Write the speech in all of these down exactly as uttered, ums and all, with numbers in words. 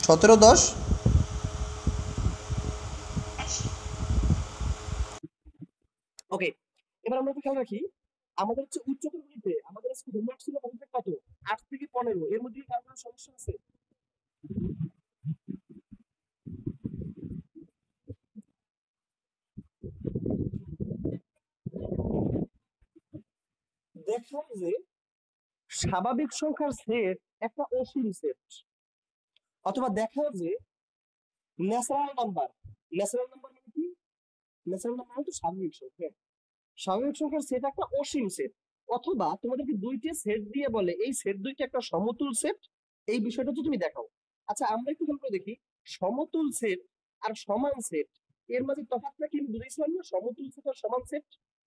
সতেরো দশ ওকে, এবার আমরা খেয়াল রাখি আমাদের হচ্ছে উচ্চতর গণিতে আমাদের আজকে হোমওয়ার্ক ছিল কত আট থেকে পনেরো, এর মধ্যে কার কোনো সমস্যা আছে? দেখো যে স্বাভাবিক সংখ্যার সেট একটা অসীম সেট, অথবা দেখা যে ন্যাচারাল নাম্বার, ন্যাচারাল নাম্বার মানে কি? ন্যাচারাল নাম্বার মানে তো স্বাভাবিক সংখ্যা, স্বাভাবিক সংখ্যার সেট একটা অসীম সেট, অথবা তোমাদেরকে দুইটা সেট দিয়ে বলে এই সেট দুইটা একটা সমতুল সেট, এই বিষয়টা তো তুমি দেখাও। আচ্ছা আমরা একটু খেয়াল করে দেখি সমতুল সেট আর সমান সেট এর মাঝে তফাৎটা কি বুঝেছিলাম না? সমতুল সেট আর সমান সেট,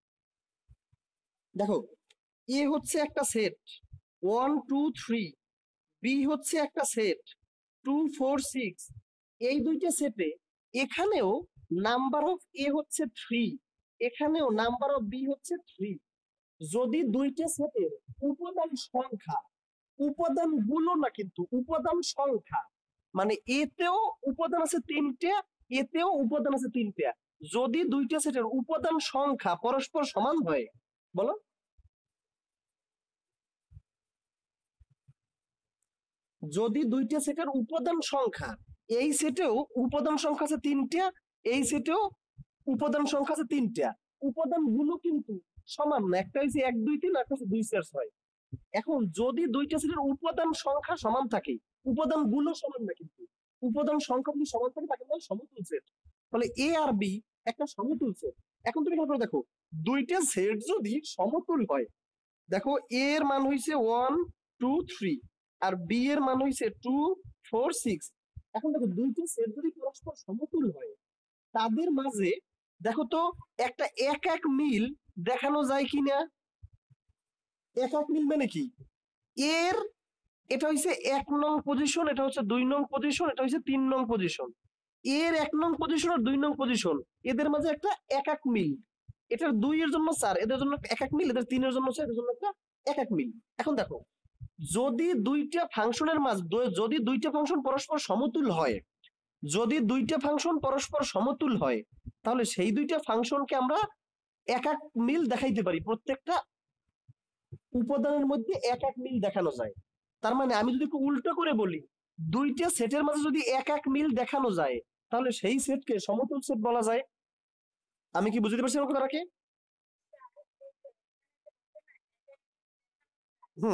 দেখো এ হচ্ছে একটা set one two three, B হচ্ছে একটা সেট টু ফোর সিক্স, এই দুইটা সেটে এখানেও নাম্বার অফ এ হচ্ছে থ্রি, এখানেও নাম্বার অফ বি হচ্ছে থ্রি। যদি দুইটা সেটের উপাদান সংখ্যা, উপাদান গুলো না কিন্তু উপাদান সংখ্যা, মানে এতেও উপাদান আছে তিনটা, এতেও উপাদান আছে তিনটা, যদি দুইটা সেটের উপাদান সংখ্যা পরস্পর সমান হয়, বলো যদি দুইটা সেটের উপাদান সংখ্যা, এই সেটেও উপাদান সংখ্যা আছে তিনটা, এই সেটেও উপাদান সংখ্যা আছে তিনটা, উপাদান গুলো কিন্তু সমান না, একটা হচ্ছে এক দুই তিন, একটা হচ্ছে দুই চার ছয়। এখন যদি দুইটা সেটের উপাদান সংখ্যা সমান থাকে, উপাদান গুলো সমান না কিন্তু উপাদান সংখ্যা যদি সমান থাকে তাকে বলে সমতুল সেট, তাহলে এ আর বি একটা সমতুল সেট। এখন তুমি ভালো দেখো দুইটা সেট যদি সমতুল হয়, দেখো এ এর মান হইছে ওয়ান টু থ্রি আর বি এর মান হইছে টু ফোর সিক্স। এখন দেখো দুইটা সেট যদি পরস্পর সমতুল হয় তাদের মাঝে দেখো তো একটা এক এক মিল দেখানো যায় কিনা? এক এক মিল মানে কি? এর এটা হচ্ছে এক নং পজিশন, এটা হচ্ছে দুই নং পজিশন, এটা হচ্ছে তিন নং পজিশন, এর এক নং পজিশন আর দুই নং পজিশন এদের মাঝে একটা এক এক মিল, এটার দুই এর জন্য চার, এদের জন্য এক এক মিল, এদের তিনের জন্য চার, এদের জন্য একটা এক এক মিল। এখন দেখো যদি দুইটা ফাংশনের মাঝ যদি দুইটা ফাংশন পরস্পর সমতুল হয়, যদি দুইটা ফাংশন পরস্পর সমতুল হয় তাহলে সেই দুইটা ফাংশনকে আমরা এক এক মিল দেখাইতে পারি, প্রত্যেকটা উপাদানের মধ্যে এক এক মিল দেখানো যায়। তার মানে আমি যদি একটু উল্টো করে বলি দুইটা সেটের মাঝে যদি এক এক মিল দেখানো যায় তাহলে সেই সেটকে সমতুল সেট বলা যায়। আমি কি বুঝতে পারছি আমার কথাটাকে? হুম,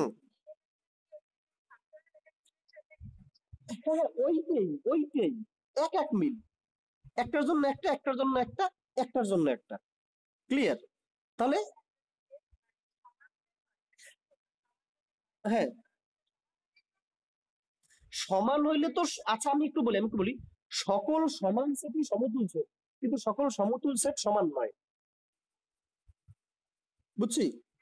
হ্যাঁ ওইটাই ওইটাই এক এক মিল, একটার জন্য একটা, একটার জন্য একটা, একটার জন্য একটা, ক্লিয়ার? তাহলে হ্যাঁ সমান হইলে তো, আচ্ছা আমি একটু বলি আমি একটু বলি সকল সমান সেটই সমতুল সেট, কিন্তু সকল সমতুল সেট সমান নয়, বুঝছি?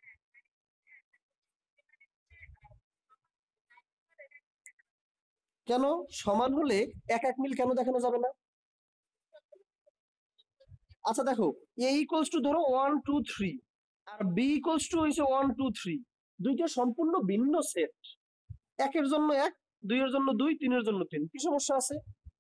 কেন সমান হলে এক এক মিল কেন দেখানো যাবে না? আচ্ছা দেখো এ ইকুয়ালস টু ধরো ওয়ান টু থ্রি আর বি ইকুয়ালস টু হইছে ওয়ান টু থ্রি, দুইটা সম্পূর্ণ ভিন্ন সেট, একের জন্য এক, দুইয়ের জন্য দুই, তিনের জন্য তিন, কি সমস্যা আছে?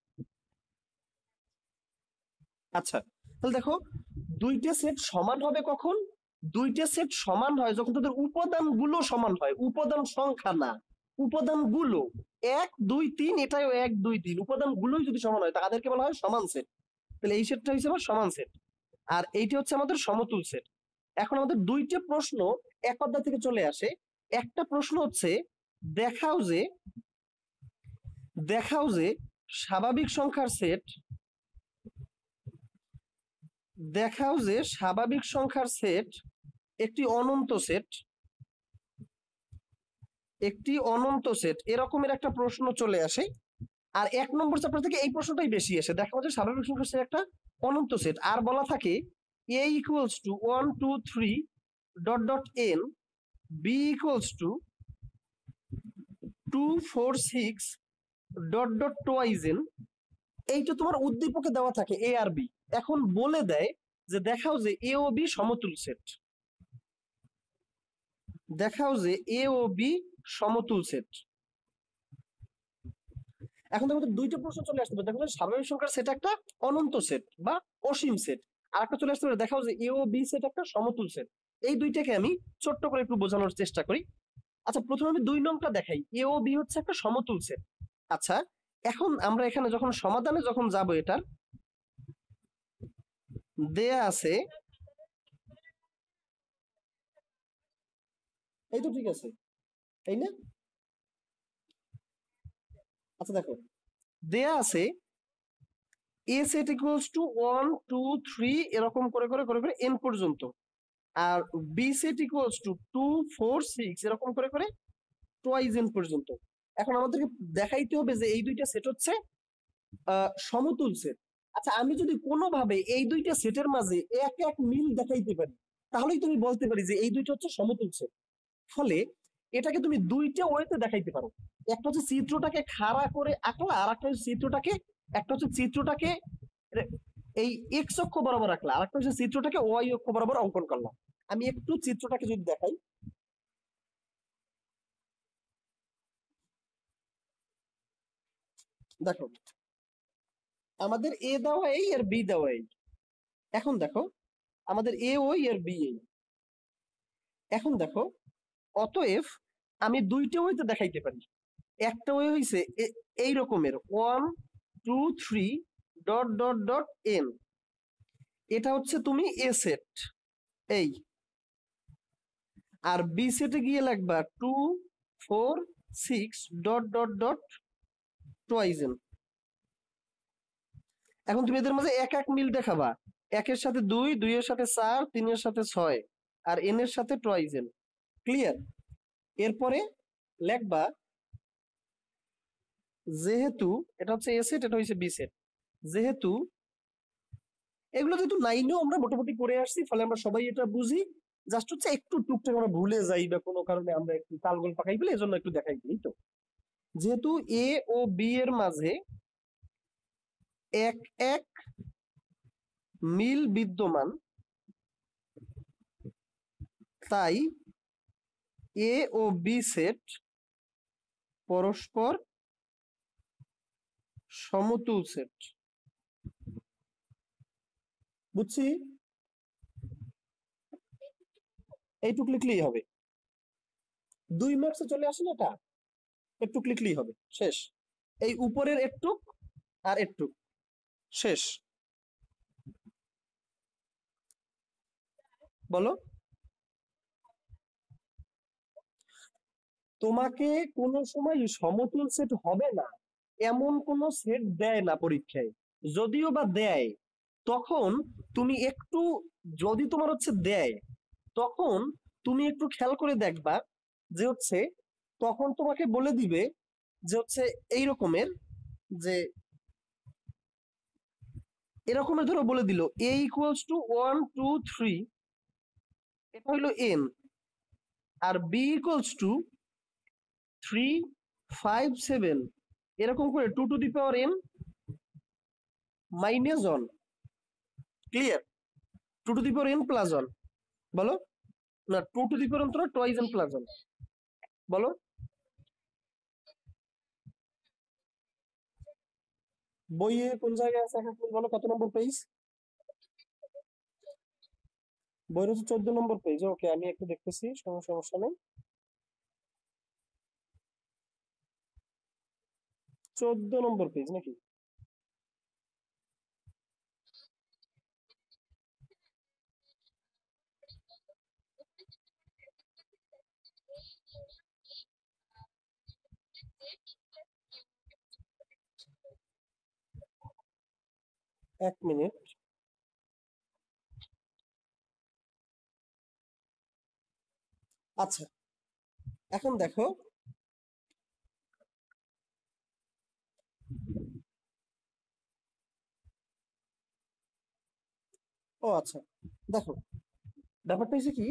আচ্ছা তাহলে দেখো দুইটা সেট সমান হবে কখন? দুইটা সেট সমান হয় যখন তাদের উপাদান গুলো সমান হয়, উপাদান সংখ্যা না, উপাদান গুলো এক দুই তিন, এটাও এক দুই তিন, উপাদান গুলোই যদি সমান হয় তাদেরকে বলা হয় সমান সেট। তাহলে এই সেটটা হচ্ছে আমার সমান সেট আর এইটা হচ্ছে আমাদের সমতুল সেট। এখন আমাদের দুইটা প্রশ্ন এক অধ্যায় থেকে চলে আসে। একটা প্রশ্ন হচ্ছে দেখাও যে দেখাও যে স্বাভাবিক সংখ্যার সেট, দেখাও যে স্বাভাবিক সংখ্যার সেট একটি অনন্ত সেট, একটি অনন্ত সেট, এরকমের একটা প্রশ্ন চলে আসে। আর এক নম্বর চ্যাপ্টার থেকে এই প্রশ্নটাই বেশি আসে, দেখা যায় স্বাভাবিক সংখ্যার সেট একটা অনন্ত সেট, আর বলা থাকে a equals to one two three dot dot n, b equals to two four six dot dot twice n, এইটা তোমার উদ্দীপকে দেওয়া থাকে a আর b। এখন বলে দেয় যে দেখাও যে a ও b সমতুল সেট, দেখাও যে a ও b সমতুল সেট। এখন দেখো দুইটা প্রশ্ন চলে আসতে পারে, দেখো স্বাভাবিক সংখ্যার সেট একটা অনন্ত সেট বা অসীম সেট, আর একটা চলে আসতে পারে দেখাও যে এ ও বি সেট একটা সমতুল সেট। এই দুইটাকে আমি ছোট্ট করে একটু বোঝানোর চেষ্টা করি। আচ্ছা, প্রথমে আমি দুই নংটা দেখাই। এ ও বি হচ্ছে একটা সমতুল সেট। আচ্ছা, এখন আমরা এখানে যখন সমাধানে যখন যাব, এটার দেয়া আছে, এই তো ঠিক আছে, তাই না? আচ্ছা দেখো, দেয়া আছে A set equals to one two three এরকম করে করে করে করে এন পর্যন্ত, আর B set equals to two four six এরকম করে করে টোয়াইজ এন পর্যন্ত। এখন আমাদেরকে দেখাইতে হবে যে এই দুইটা সেট হচ্ছে আহ, সমতুল সেট। আচ্ছা, আমি যদি কোনোভাবে এই দুইটা সেটের মাঝে এক এক মিল দেখাইতে পারি, তাহলেই তুমি বলতে পারি যে এই দুইটা হচ্ছে সমতুল সেট। ফলে এটাকে তুমি দুইটা ওয়েতে দেখাইতে পারো। একটা হচ্ছে চিত্রটাকে খাড়া করে আঁকলা, আর একটা হচ্ছে চিত্রটাকে একটা হচ্ছে চিত্রটাকে এই এক্স অক্ষ বরাবর রাখলা, আর একটা হচ্ছে চিত্রটাকে ওয়াই অক্ষ বরাবর অঙ্কন করলাম। আমি একটু চিত্রটাকে যদি দেখাই, দেখো আমাদের এ দেওয়া এই আর বি দেওয়া এই। এখন দেখো আমাদের এ ওই আর বি এই। এখন দেখো, অতএব আমি দুইটা ওয়েতে দেখাইতে পারি। একটা ওয়ে হইছে এই রকমের one two three dot dot dot N, এটা হচ্ছে তুমি এ সেট এই, আর বি সেটে গিয়ে লাগবা two four six dot dot dot twice N. এখন তুমি এদের মাঝে এক এক মিল দেখাবা, একের সাথে দুই, দুইয়ের সাথে চার, তিনের সাথে ছয়, আর এন এর সাথে টোয়াইজ এন। ক্লিয়ার? এরপরে লেখবা যেহেতু এটা হচ্ছে এ সেট, এটা হচ্ছে বি সেট, যেহেতু এগুলো যেহেতু নাইনেও আমরা মোটামুটি করে আসছি, ফলে আমরা সবাই এটা বুঝি। জাস্ট হচ্ছে একটু টুকটাক আমরা ভুলে যাই বা কোনো কারণে আমরা একটু তালগোল পাকাই ফেলে, এজন্য একটু দেখাই দিই। তো যেহেতু এ ও বি এর মাঝে এক এক মিল বিদ্যমান, তাই এ ও বি সেট পরস্পর সমতুল সেট। বুঝছি? এইটুক লিখলেই হবে, দুই মার্কসে চলে আসে না, এটা একটু লিখলেই হবে, শেষ। এই উপরের একটুক আর একটুক, শেষ। বলো, তোমাকে কোনো সময় সমতুল সেট হবে না এমন কোন সেট দেয় না পরীক্ষায়। যদিও বা দেয়, তখন তুমি একটু, যদি তোমার হচ্ছে দেয়, তখন তুমি একটু খেয়াল করে দেখবা যে হচ্ছে তখন তোমাকে বলে দিবে যে হচ্ছে এই রকমের, যে এরকমের ধরো বলে দিল A equals to one two three, এটা হইলো এন, আর B equals to three five seven এরকম করে two to the power N minus one. Clear? Two to the power N plus one. বলো না, two to the power N তোরা twice N plus one. বলো, বইয়ে কোন জায়গায় আছে এক এক মিনিট বলো, কত নম্বর পেজ? বইয়ের হচ্ছে চোদ্দ নম্বর পেজ। ওকে, আমি একটু দেখতেছি, কোনো সমস্যা নেই। চোদ্দ নম্বর পেজ নাকি? এক মিনিট। আচ্ছা, এখন দেখো, ও আচ্ছা, দেখো ব্যাপারটা হচ্ছে কি,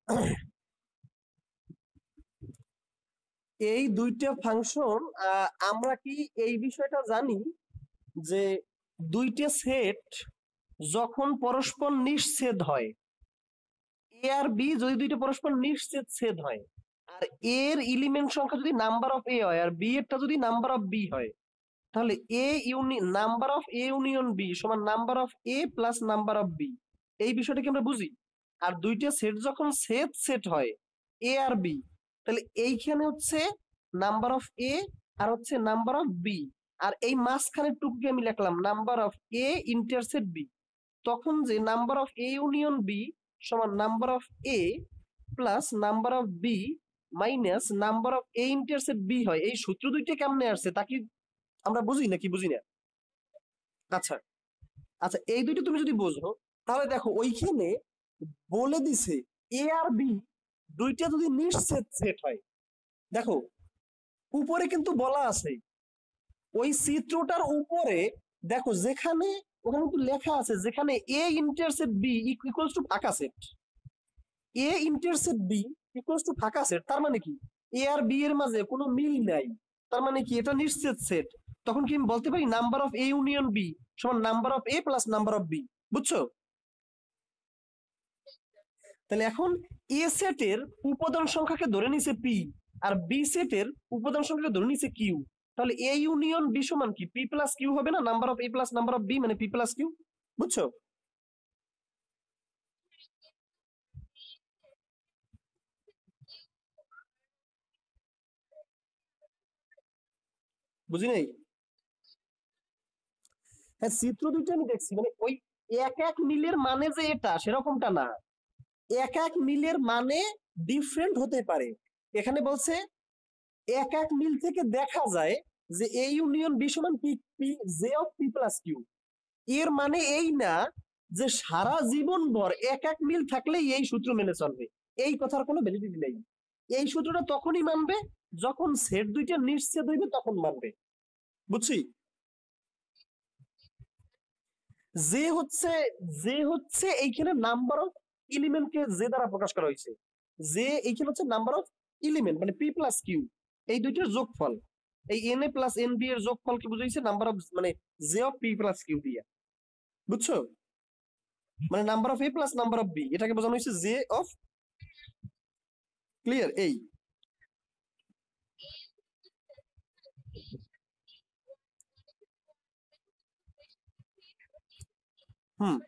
এই দুইটা ফাংশন, আমরা কি এই বিষয়টা জানি যে দুইটা সেট যখন পরস্পর নিঃছেদ হয়, এ আর বি যদি দুইটা পরস্পর নিঃছেদ ছেদ হয়, আর এর এলিমেন্ট সংখ্যা যদি নাম্বার অফ এ হয় আর বি এরটা যদি নাম্বার অফ বি হয়, তাহলে A uni number of A union B সমান number of A plus number of B, এই বিষয়টা কি আমরা বুঝি। আর দুইটা সেট যখন সেট সেট হয় এ আর বি, তাহলে এইখানে হচ্ছে নাম্বার অফ এ আর হচ্ছে নাম্বার অফ বি, আর এই মাঝখানের টুকুকে আমি লিখলাম number of A intersect B. তখন যে number of A union B সমান number of A plus number of B minus number of A intersect B হয়, এই সূত্র দুইটা কেমনে আসছে তা কি আমরা বুঝি নাকি বুঝি না? আচ্ছা আচ্ছা, এই দুইটা তুমি যদি বোঝো তাহলে দেখো ওইখানে বলে দিছে এ আর বি দুইটা যদি নিঃছেদ সেট হয়, দেখো উপরে কিন্তু বলা আছে ওই চিত্রটার উপরে, দেখো যেখানে ওখানে কিন্তু লেখা আছে যেখানে A intersect B equals to ফাঁকা set, A intersect B equals to ফাঁকা সেট, তার মানে কি এ আর বি এর মাঝে কোনো মিল নাই, তার মানে কি এটা নিশ্চিত সেট। তখন কি আমি বলতে পারি number of A union B সমান number of A plus number of B, বুঝছো? তাহলে এখন এ সেটের উপাদান সংখ্যাকে ধরে নিছে পি আর বি সেটের উপাদান সংখ্যাকে ধরে নিছে কিউ, তাহলে এ ইউনিয়ন বি সমান কি পি প্লাস কিউ হবে না, number of A plus number of B মানে পি প্লাস কিউ, বুঝছো? বুঝি নাই? হ্যাঁ চিত্র দুইটা আমি দেখছি, মানে ওই এক এক মিলের মানে যে এটা সেরকমটা না, এক এক মিলের মানে ডিফারেন্ট হতে পারে। এখানে বলছে এক এক মিল থেকে দেখা যায় যে এ ইউনিয়ন বি সমান P P J of P plus Q, এর মানে এই না যে সারা জীবন ভর এক এক মিল থাকলেই এই সূত্র মেনে চলবে, এই কথার কোনো ভ্যালিডিটি নেই। এই সূত্রটা তখনই মানবে যখন সেট দুইটা নিশ্চিত হইবে তখন মানবে, বুঝছি? যে হচ্ছে যে হচ্ছে এইখানে নাম্বার অফ এলিমেন্টকে যে দ্বারা প্রকাশ করা হয়েছে, যে এইখানে হচ্ছে নাম্বার অফ এলিমেন্ট মানে পি প্লাস কিউ, এই দুইটার যোগফল, এই N A plus N B এর যোগফল কি বুঝাইছে নাম্বার অফ মানে J of P plus Q দিয়ে, বুঝছো? মানে number of A plus number of B এটাকে বোঝানো হয়েছে জে অফ, ক্লিয়ার? এই হুম,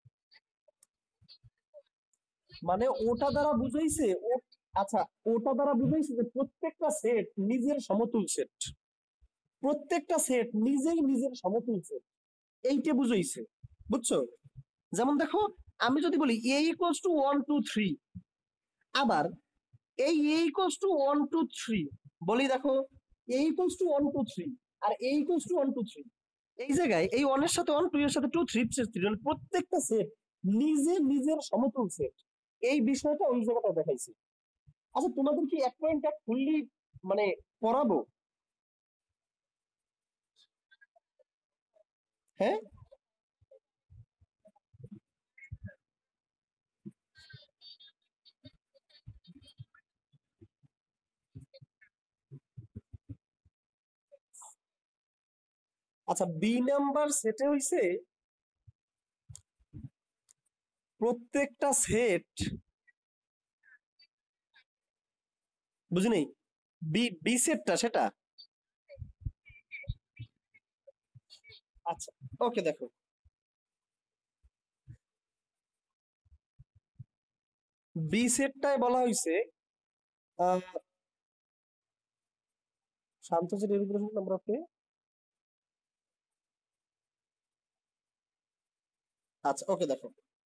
মানে ওটা দ্বারা বুঝাইছে ও, আচ্ছা ওটা দ্বারা বুঝাইছে যে প্রত্যেকটা সেট নিজের সমতুল সেট, প্রত্যেকটা সেট নিজেই নিজের সমতুল সেট, এইটা বুঝাইছে, বুঝছো? যেমন দেখো আমি যদি বলি A equals to one two three, আবার এই A equals to one two three বলি, দেখো A equals to one two three আর A equals to one two three, এই জায়গায় এই ওয়ান এর সাথে ওয়ান, টু এর সাথে টু, থ্রি থ্রি, প্রত্যেকটা সেট নিজে নিজের সমতুল সেট, এই বিষয়টা ওই জায়গাটা দেখাইছে। আচ্ছা তোমাদের কি এক পয়েন্ট এক ফুললি মানে পড়াবো? হ্যাঁ আচ্ছা, বি নাম্বার সেটে হইছে প্রত্যেকটা সেট, বুঝি নাই, বি বি সেটটা সেটা, আচ্ছা ওকে দেখো বি সেটটায় বলা হয়েছে শান্ত সেট এর উপরে নাম্বার অফ, আচ্ছা ওকে দেখো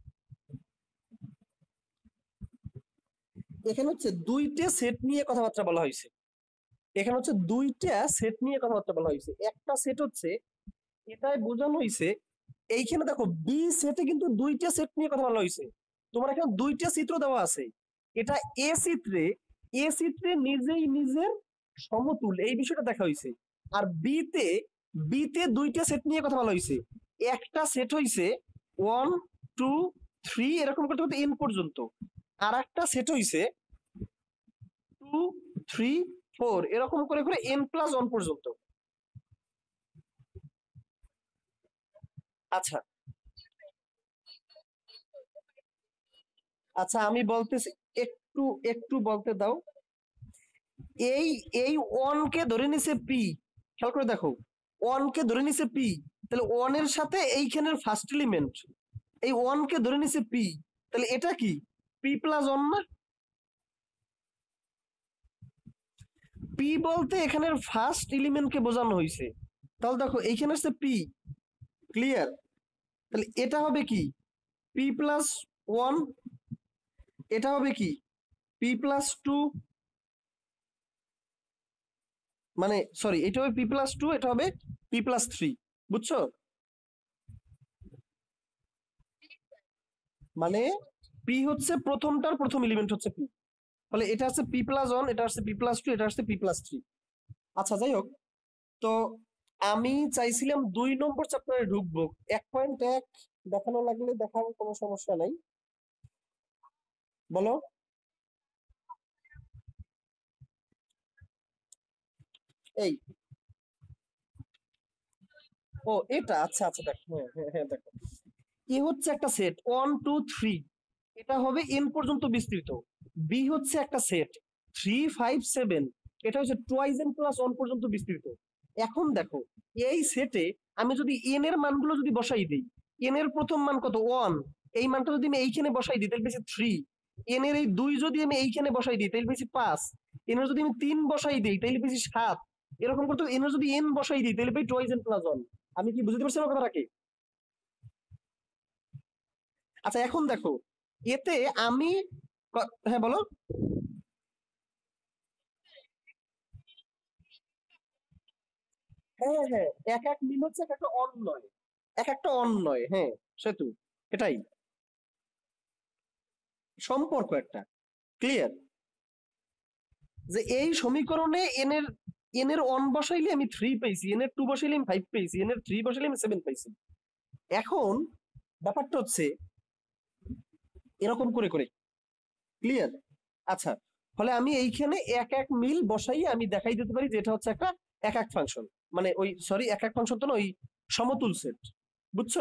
এখানে হচ্ছে দুইটা সেট নিয়ে কথাবার্তা বলা হয়েছে, এখানে হচ্ছে দুইটা সেট নিয়ে কথাবার্তা বলা হয়েছে। একটা সেট হচ্ছে এটাই বোঝানো হয়েছে, এইখানে দেখো বি সেটে কিন্তু দুইটা সেট নিয়ে কথা বলা হয়েছে, তোমার এখানে দুইটা চিত্র দেওয়া আছে, এটা এ চিত্রে, এ চিত্রে নিজেই নিজের সমতুল এই বিষয়টা দেখা হয়েছে, আর বি তে বি তে দুইটা সেট নিয়ে কথা বলা হয়েছে, একটা সেট হয়েছে ওয়ান টু থ্রি এরকম করতে করতে এন পর্যন্ত, আর একটা সেট হয়েছে টু থ্রি ফোর এরকম করে করে এন প্লাস ওয়ান পর্যন্ত। আচ্ছা আচ্ছা আমি বলতেছি, একটু একটু বলতে দাও। এই এই ওয়ান কে ধরে নিছে পি, খেয়াল করে দেখো ওয়ান কে ধরে নিছে পি, তাহলে ওয়ান এর সাথে এইখানের ফার্স্ট এলিমেন্ট এই ওয়ান কে ধরে নিছে পি, তাহলে এটা কি পি প্লাস ওয়ান না? পি বলতে এখানের ফার্স্ট এলিমেন্ট কে বোঝানো হয়েছে। তাহলে দেখো এইখানে আছে পি, ক্লিয়ার? তাহলে এটা হবে কি পি প্লাস ওয়ান, এটা হবে কি পি প্লাস টু, মানে সরি এটা হবে পি প্লাস টু, এটা হবে পি প্লাস থ্রি, বুঝছো? মানে পি হচ্ছে প্রথমটার প্রথম এলিমেন্ট হচ্ছে পি, ফলে এটা হচ্ছে পি প্লাস ওয়ান, এটা হচ্ছে পি প্লাস টু, এটা হচ্ছে পি প্লাস থ্রি। আচ্ছা যাই হোক, তো আমি চাইছিলাম দুই নম্বর চ্যাপ্টারে ঢুকবো, এক পয়েন্ট এক দেখানো লাগলে দেখাবো, কোনো সমস্যা নাই, বলো। এই ও এটা আচ্ছা আচ্ছা দেখো, হ্যাঁ হ্যাঁ হ্যাঁ দেখো, এ হচ্ছে একটা সেট ওয়ান টু থ্রি, এটা হবে এন পর্যন্ত বিস্তৃত। বি হচ্ছে একটা সেট থ্রি ফাইভ সেভেন, এটা হচ্ছে টুয়াইজ এন প্লাস ওয়ান পর্যন্ত বিস্তৃত। এখন দেখো এই সেটে আমি যদি এন এর মানগুলো যদি বসাই দিই, এন এর প্রথম মান কত ওয়ান, এই মানটা যদি আমি এইখানে বসাই দিই তাহলে পেয়েছি থ্রি, এন এর এই দুই যদি আমি এইখানে বসাই দিই তাহলে পেয়েছি পাঁচ, এন এর যদি আমি তিন বসাই দিই তাহলে পেয়েছি সাত, এরকম করতে এন এর যদি এন বসাই দিই তাহলে পাই টুয়াইজ এন প্লাস ওয়ান। আমি কি বুঝতে পারছি আমার কথাটাকে? আচ্ছা এখন দেখো এতে আমি ক- হ্যাঁ বলো। হ্যাঁ হ্যাঁ, এক এক মিল হচ্ছে এক একটা অন্যয়, এক একটা অন্যয়, হ্যাঁ সেতু, এটাই সম্পর্ক একটা, ক্লিয়ার? যে এই সমীকরণে এন এর এন এর ওয়ান বসাইলে আমি থ্রি পেয়েছি, এন এর টু বসাইলে আমি ফাইভ পেয়েছি, এন এর থ্রি বসাইলে আমি সেভেন পেয়েছি। এখন ব্যাপারটা হচ্ছে এরকম করে করে, ক্লিয়ার? আচ্ছা, ফলে আমি এইখানে এক এক মিল বসাই আমি দেখাই দিতে পারি যে এটা হচ্ছে একটা এক এক ফাংশন, মানে ওই সরি এক এক ফাংশন তো না, ওই সমতুল সেট, বুঝছো?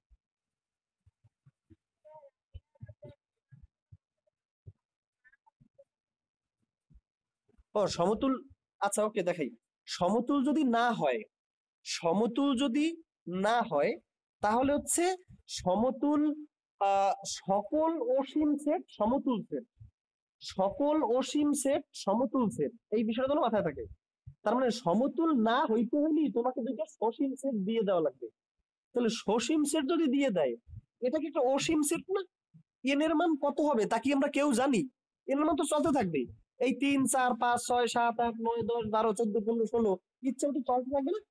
ও সমতুল, আচ্ছা ওকে দেখাই। সমতুল যদি না হয়, সমতুল যদি না হয় তাহলে হচ্ছে সমতুল আহ সকল অসীম সেট সমতুল সেট, সকল অসীম সেট সমতুল সেট, এই বিষয়টা যেন মাথায় থাকে। তার মানে সমতুল না হইতে হইলে তোমাকে দুইটা সসীম সেট দিয়ে দেওয়া লাগবে। তাহলে সসীম সেট যদি দিয়ে দেয়, এটা কি একটা অসীম সেট না? এন এর মান কত হবে তা কি আমরা কেউ জানি? এন এর মান তো চলতে থাকবে, এই তিন চার পাঁচ ছয় সাত আট নয় দশ বারো চোদ্দ পনেরো ষোলো, ইচ্ছা মতো চলতে থাকবে না,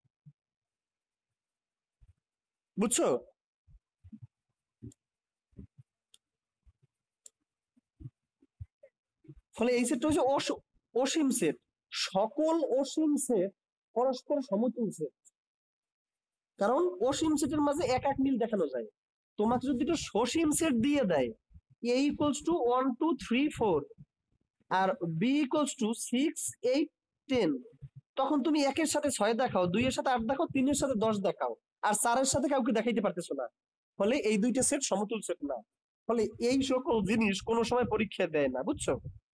বুঝছো? ফলে এই সেটটা হচ্ছে অস- অসীম সেট, সকল অসীম সেট পরস্পর সমতুল সেট, কারণ অসীম সেটের মাঝে এক এক মিল দেখানো যায়। তোমাকে যদি একটা সসীম সেট দিয়ে দেয় A equals to one two three four আর B equals to six eight ten, তখন তুমি একের সাথে ছয় দেখাও, দুইয়ের সাথে আট দেখাও, তিনের সাথে দশ দেখাও, আর চারের সাথে কাউকে দেখাইতে পারতেছো না, ফলে এই দুইটা সেট সমতুল সেট না। ফলে এই সকল জিনিস কোনো সময় পরীক্ষা দেয় না, বুঝছো?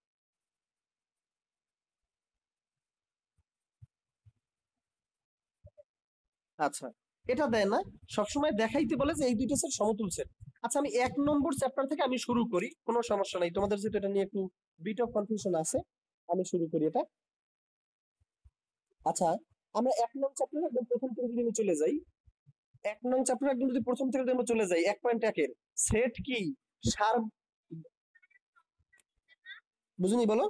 আচ্ছা, এটা দেয় না, সবসময় দেখাইতে বলে যে এই দুইটা সেট সমতুল সেট। আচ্ছা আমি এক নম্বর চ্যাপ্টার থেকে আমি শুরু করি, কোনো সমস্যা নাই, তোমাদের যেহেতু এটা নিয়ে একটু বিট অফ কনফিউশন আছে, আমি শুরু করি এটা। আচ্ছা, আমরা এক নং চ্যাপ্টার একদম প্রথম থেকে যদি আমি চলে যাই, এক নং চ্যাপ্টার একদম যদি প্রথম থেকে যদি আমরা চলে যাই, এক পয়েন্ট একের সেট কি সার, বুঝুনি বলো।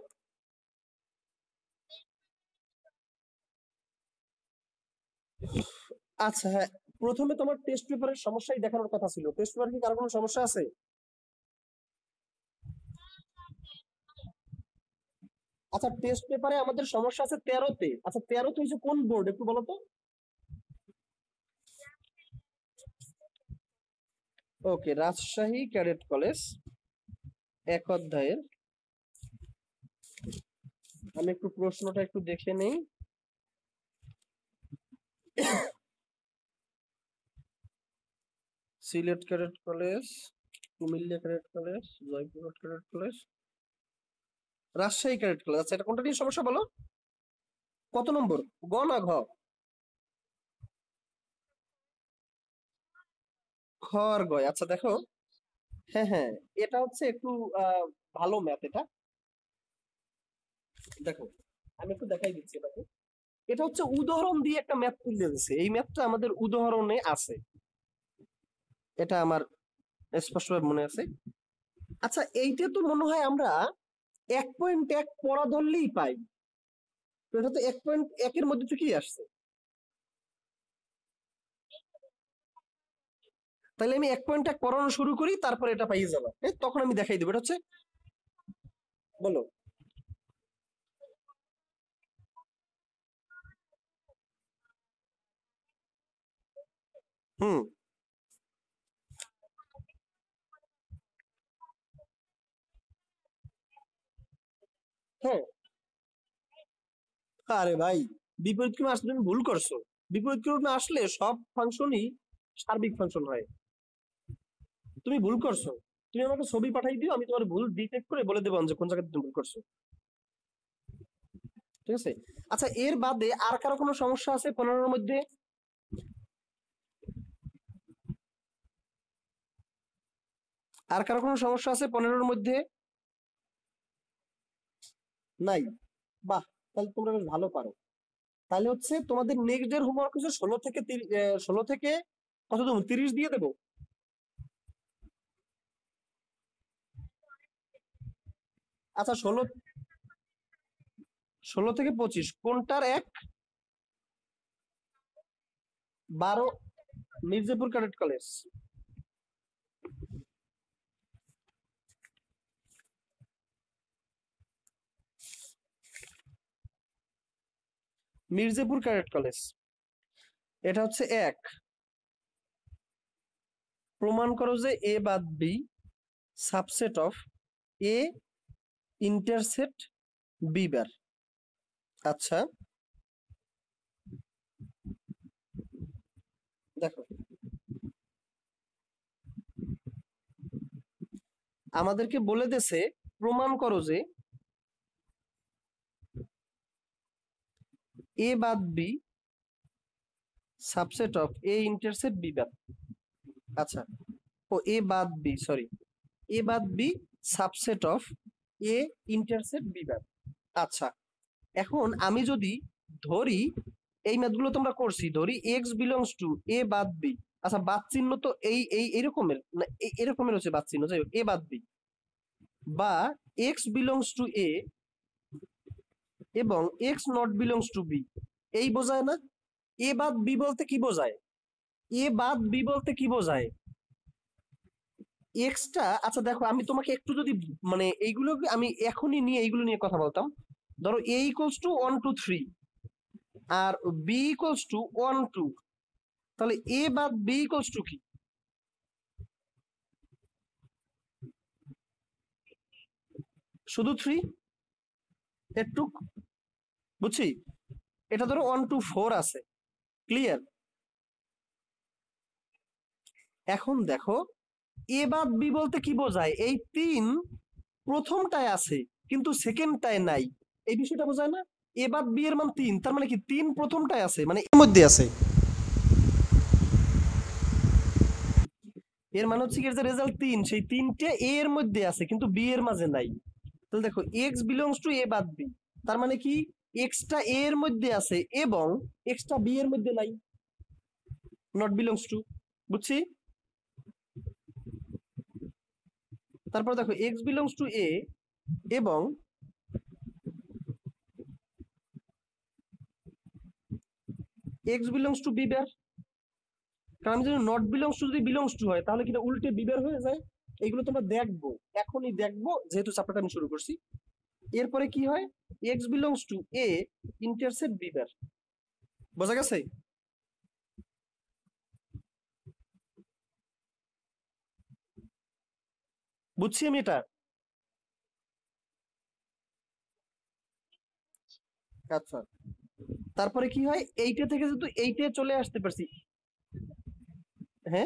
আচ্ছা হ্যাঁ, প্রথমে তোমার টেস্ট পেপারের সমস্যাই দেখানোর কথা ছিল, টেস্ট পেপার কি কারো কোনো সমস্যা আছে? আচ্ছা টেস্ট পেপারে আমাদের সমস্যা আছে তেরোতে, আচ্ছা তেরোতে হচ্ছে কোন বোর্ড একটু বলো তো। ওকে, রাজশাহী ক্যাডেট কলেজ, এক অধ্যায়ের, আমি একটু প্রশ্নটা একটু দেখে নেই। Sylhet cadet college, Comilla cadet college, Joypur cadet college, Rajshahi cadet college, আচ্ছা এটা কোনটা নিয়ে সমস্যা বলো? কত নম্বর, গ না ঘ? খর গয়। আচ্ছা দেখো, হ্যাঁ হ্যাঁ, এটা হচ্ছে একটু আহ ভালো ম্যাথ এটা। দেখো আমি একটু দেখাই দিচ্ছি এটাকে। এটা হচ্ছে উদাহরণ দিয়ে একটা ম্যাথ তুলে দিচ্ছে, এই ম্যাথটা আমাদের উদাহরণে আছে, এটা আমার স্পষ্টভাবে মনে আছে। আচ্ছা এইটা তো মনে হয় আমরা এক পয়েন্ট এক পড়া ধরলেই পাই, তো এটা তো এক পয়েন্ট একের মধ্যে থেকেই আসছে। তাহলে আমি এক পয়েন্ট এক পড়ানো শুরু করি, তারপরে এটা পাইয়ে যাবো, হ্যাঁ তখন আমি দেখাই দেবো। এটা হচ্ছে, বলো। হুম। হ্যাঁ। আরে ভাই, বিপরীত ক্রমে আসলে তুমি ভুল করছো। বিপরীত ক্রমে আসলে সব ফাংশনই সার্বিক ফাংশন হয়, তুমি ভুল করছো। তুমি আমাকে ছবি পাঠাই দিও, আমি তোমার ভুল ডিটেক্ট করে বলে দেবো যে কোন জায়গাতে তুমি ভুল করছো। ঠিক আছে। আচ্ছা এর বাদে আর কারো কোনো সমস্যা আছে পনেরোর মধ্যে? আর কারো কোনো সমস্যা আছে পনেরোর মধ্যে? নাই? বাহ, তাহলে তোমরা বেশ ভালো পারো। তাহলে হচ্ছে তোমাদের নেক্সট ডে হোমওয়ার্ক হচ্ছে ষোলো থেকে তিরিশ, ষোলো থেকে কত দেবো, তিরিশ দিয়ে দেবো? আচ্ছা ষোলো, ষোলো থেকে পঁচিশ কোনটার এক? বারো, Mirzapur cadet college. Mirzapur cadet college, এটা হচ্ছে এক। প্রমাণ করো যে এ বাদ B subset of A intersect B bar. আচ্ছা দেখো, আমাদেরকে বলে দেছে প্রমাণ করো যে এ বাদ B subset of A intersect B bar. আচ্ছা, ও এ বাদ বি, সরি, এ বাদ B subset of A intersect B bar. আচ্ছা এখন আমি যদি ধরি, এই ম্যাথগুলো তোমরা করছি, ধরি এক্স বিলংস টু এ বাদ বি। আচ্ছা বাদ চিহ্ন তো এই এই এরকমের না, এ- এরকমের হচ্ছে বাদ চিহ্ন, যাই হোক এ বাদ বি, বা এক্স বিলংস টু এ এবং X not belongs to B, এই বোঝায় না? এ বাদ বি বলতে কি বোঝায়? এ বাদ বি বলতে কি বোঝায়? এক্সটা, আচ্ছা দেখো আমি তোমাকে একটু যদি মানে এইগুলো আমি এখনই নিয়ে এইগুলো নিয়ে কথা বলতাম। ধরো A equals to one two three আর B equals to one two, তাহলে এ বাদ বি ইকুয়ালস টু কি? শুধু থ্রি, একটু বুঝছি। এটা ধরো ওয়ান টু ফোর আছে, ক্লিয়ার? এখন দেখো এ বাদ বি বলতে কি বোঝায়? এই তিন প্রথমটায় আছে কিন্তু সেকেন্ডটায় নাই, এই বিষয়টা বোঝায় না? এ বাদ বি এর মান তিন, তার মানে কি তিন প্রথমটায় আছে, মানে এর মধ্যে আছে। এর মানে হচ্ছে কি, এর যে রেজাল্ট তিন, সেই তিনটে এ এর মধ্যে আছে কিন্তু বি এর মাঝে নাই। তাহলে দেখো এক্স বিলংস টু এ বাদ বি, তার মানে কি এক্সটা এ এর মধ্যে আছে এবং এক্সটা বি এর মধ্যে নাই, নট বিলংস টু। বুঝছি? তারপর দেখো এক্স বিলংস টু এ এবং এক্স বিলংস টু বি বের। কারণ আমি যদি নট বিলংস টু যদি বিলংস টু হয় তাহলে কিনা উল্টে বি বের হয়ে যায়। এইগুলো তোমরা দেখবো, এখনই দেখবো যেহেতু চ্যাপ্টারটা আমি শুরু করছি। এরপরে কি হয়, X belongs to A intersect B bar. বোঝা গেছে? বুঝছি আমি এটা। আচ্ছা তারপরে কি হয়, এইটা থেকে যেহেতু এইটে চলে আসতে পারছি, হ্যাঁ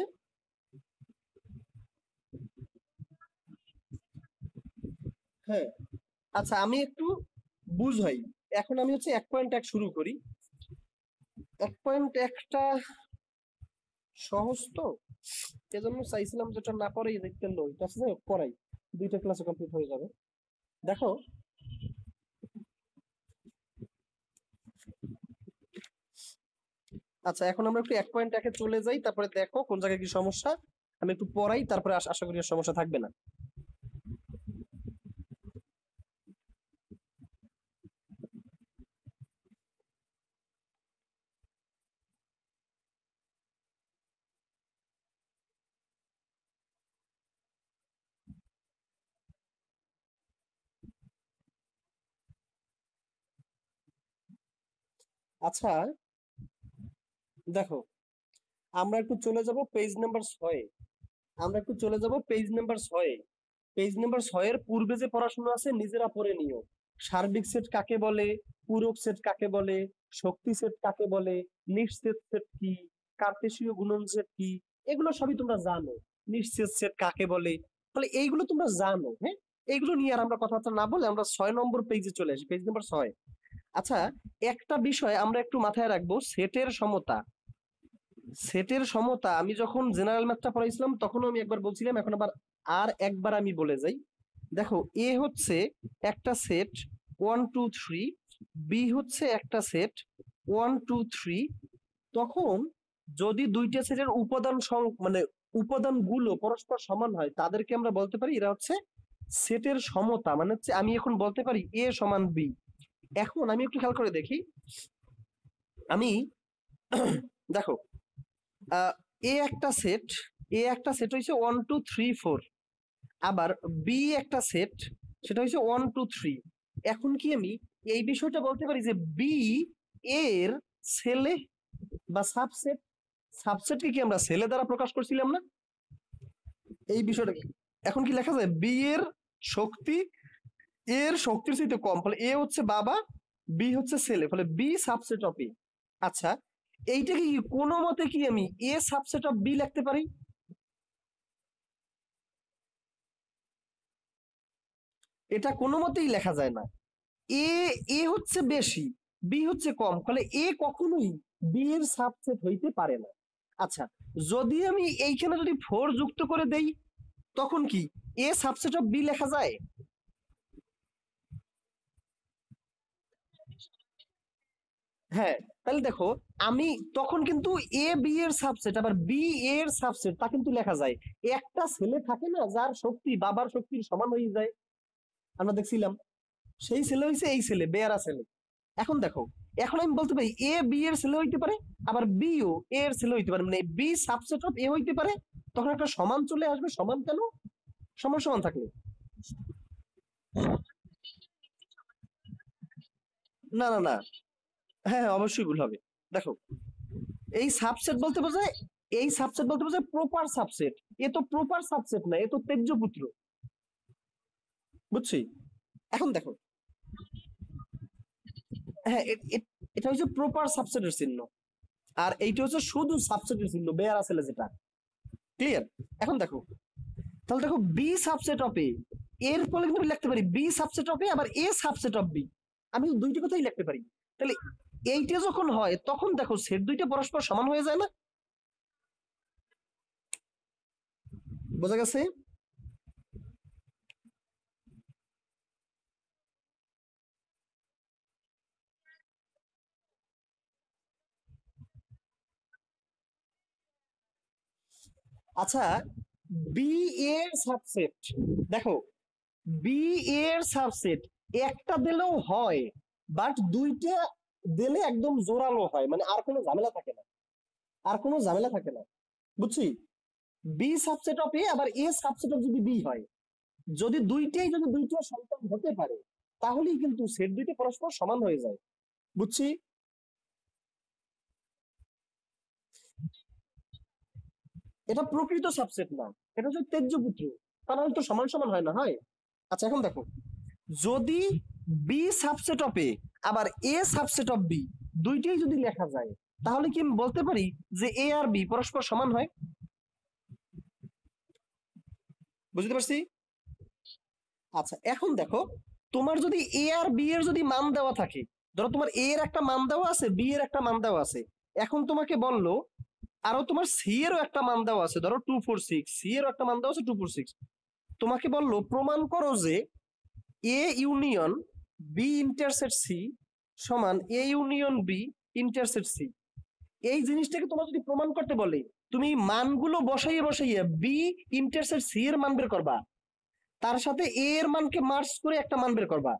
হ্যাঁ। আচ্ছা আমি একটু বুঝাই, এখন আমি হচ্ছে এক পয়েন্ট এক শুরু করি। এক পয়েন্ট একটা সহজ তো, এজন্য চাইছিলাম যেটা না পরেই দেখতে লো, এটা আছে পড়াই, দুইটা ক্লাসে কমপ্লিট হয়ে যাবে। দেখো আচ্ছা, এখন আমরা একটু এক পয়েন্ট একে চলে যাই, তারপরে দেখো কোন জায়গায় কি সমস্যা, আমি একটু পড়াই, তারপরে আশা করি আর সমস্যা থাকবে না। আচ্ছা দেখো, আমরা একটু চলে যাব পেজ নাম্বার ছয়ে, আমরা একটু চলে যাব পেজ নাম্বার ছয়ে। পেজ নাম্বার ছয়ের পূর্বে যে পড়াশোনা আছে নিজেরা পড়ে নিও। সার্বিক সেট কাকে বলে, পূরক সেট কাকে বলে, শক্তি সেট কাকে বলে, নিঃছেদ সেট কি, কার্তেশীয় গুণন সেট কি, এগুলো সবই তোমরা জানো। নিঃছেদ সেট কাকে বলে, তাহলে এইগুলো তোমরা জানো। হ্যাঁ, এইগুলো নিয়ে আর আমরা কথাবার্তা না বলে আমরা ছয় নম্বর পেজে চলে আসি, পেজ নাম্বার ছয়। আচ্ছা, একটা বিষয় আমরা একটু মাথায় রাখবো, সেটের সমতা। সেটের সমতা আমি যখন জেনারেল ম্যাথটা পড়াইছিলাম তখনও আমি একবার বলছিলাম, এখন আবার আর একবার আমি বলে যাই। দেখো, এ হচ্ছে একটা set one two three, B হচ্ছে একটা সেট ওয়ান টু থ্রি। তখন যদি দুইটা সেটের উপাদান মানে উপাদানগুলো পরস্পর সমান হয়, তাদেরকে আমরা বলতে পারি এরা হচ্ছে সেটের সমতা। মানে হচ্ছে আমি এখন বলতে পারি এ সমান বি। এখন আমি একটু খেয়াল করে দেখি, আমি দেখো এ একটা সেট, এ একটা সেট হয়েছে ওয়ান টু থ্রি ফোর, আবার বি একটা সেট, সেটা হচ্ছে ওয়ান টু থ্রি। এখন কি আমি এই বিষয়টা বলতে পারি যে বি এর ছেলে বা সাবসেট, সাবসেটকে কি আমরা ছেলে দ্বারা প্রকাশ করছিলাম না? এই বিষয়টা এখন কি লেখা যায়, বি এর শক্তি এর শক্তির চাইতে কম, ফলে এ হচ্ছে বাবা, বি হচ্ছে ছেলে, ফলে বি সাবসেট অফ এ। আচ্ছা, এইটাকে কি কোনো মতে কি আমি এ সাবসেট অফ বি লিখতে পারি? এটা কোনো মতেই লেখা যায় না। এ এ হচ্ছে বেশি, বি হচ্ছে কম, ফলে এ কখনোই বি এর সাবসেট হইতে পারে না। আচ্ছা, যদি আমি এইখানে যদি ফোর যুক্ত করে দেই, তখন কি এ সাবসেট অফ বি লেখা যায়? হ্যাঁ, তাহলে দেখো আমি তখন কিন্তু এ বি এর সাবসেট আবার বি এর সাবসেট তা কিন্তু লেখা যায়। একটা ছেলে থাকে না যার শক্তি বাবার শক্তির সমান হয়ে যায়, আমরা দেখছিলাম, সেই ছেলে হয়েছে এই ছেলে, বেয়ারা ছেলে। এখন দেখো, এখন আমি বলতে পারি এ বি এর ছেলে হইতে পারে, আবার বি ও এ এর ছেলে হইতে পারে, মানে বি সাবসেট অফ এ হইতে পারে। তখন একটা সমান চলে আসবে, সমান কেন? সমান সমান থাকলে না না না, হ্যাঁ হ্যাঁ অবশ্যই ভুল হবে। দেখো, এই সাবসেট বলতে বোঝায়, এই সাবসেট বলতে বোঝায় প্রপার সাবসেট। এ তো প্রপার সাবসেট না, এ তো তেজ্য পুত্র, বুঝছি? এখন দেখো, হ্যাঁ এটা হচ্ছে প্রপার সাবসেটের চিহ্ন, আর এইটা হচ্ছে শুধু সাবসেটের চিহ্ন, বেয়ার আছে যেটা, ক্লিয়ার? এখন দেখো, তাহলে দেখো বি সাবসেট অফ এ, এর ফলে কিন্তু লিখতে পারি বি সাবসেট অফ এ আবার এ সাবসেট অফ বি, আমি দুইটা কথাই লিখতে পারি। তাহলে এইটা যখন হয় তখন দেখো সেট দুইটা পরস্পর সমান হয়ে যায় না? বোঝা গেছে? আচ্ছা, বি এর সাবসেট, দেখো বি এর সাবসেট একটা দিলেও হয়, বাট দুইটা দিলে একদম জোরালো হয়, মানে আর কোনো ঝামেলা থাকে না, আর কোনো ঝামেলা থাকে না, বুঝছি? বি সাবসেট অফ এ আবার এ সাবসেট অফ যদি বি হয়, যদি দুইটাই যদি দুইটা সন্তান হতে পারে, তাহলেই কিন্তু সেট দুইটা পরস্পর সমান হয়ে যায়, বুঝছি? এটা প্রকৃত সাবসেট না, এটা হচ্ছে তেজ্য পুত্র, তা নাহলে তো সমান সমান হয় না, হয়? আচ্ছা, এখন দেখো, যদি বি সাবসেট অফ এ আবার এ সাবসেট অফ বি দুইটাই যদি লেখা যায়, তাহলে কি আমি বলতে পারি যে এ আর বি পরস্পর সমান হয়? বুঝতে পারছি? আচ্ছা, এখন দেখো, তোমার যদি এ আর বি এর যদি মান দেওয়া থাকে, ধরো তোমার এ এর একটা মান দেওয়া আছে, বি এর একটা মান দেওয়া আছে, এখন তোমাকে বললো আরো তোমার সি এরও একটা মান দেওয়া আছে, ধরো টু ফোর সিক্স, সি এরও একটা মান দেওয়া আছে টু ফোর সিক্স। তোমাকে বললো প্রমাণ করো যে A union B intersect C সমান A union B intersect C. এই জিনিসটাকে তোমার যদি প্রমাণ করতে বলে, তুমি মানগুলো বসাইয়ে বসাইয়ে বি ইন্টারসেক্ট সি এর মান বের করবা, তার সাথে এ এর মানকে মার্জ করে একটা মান বের করবা।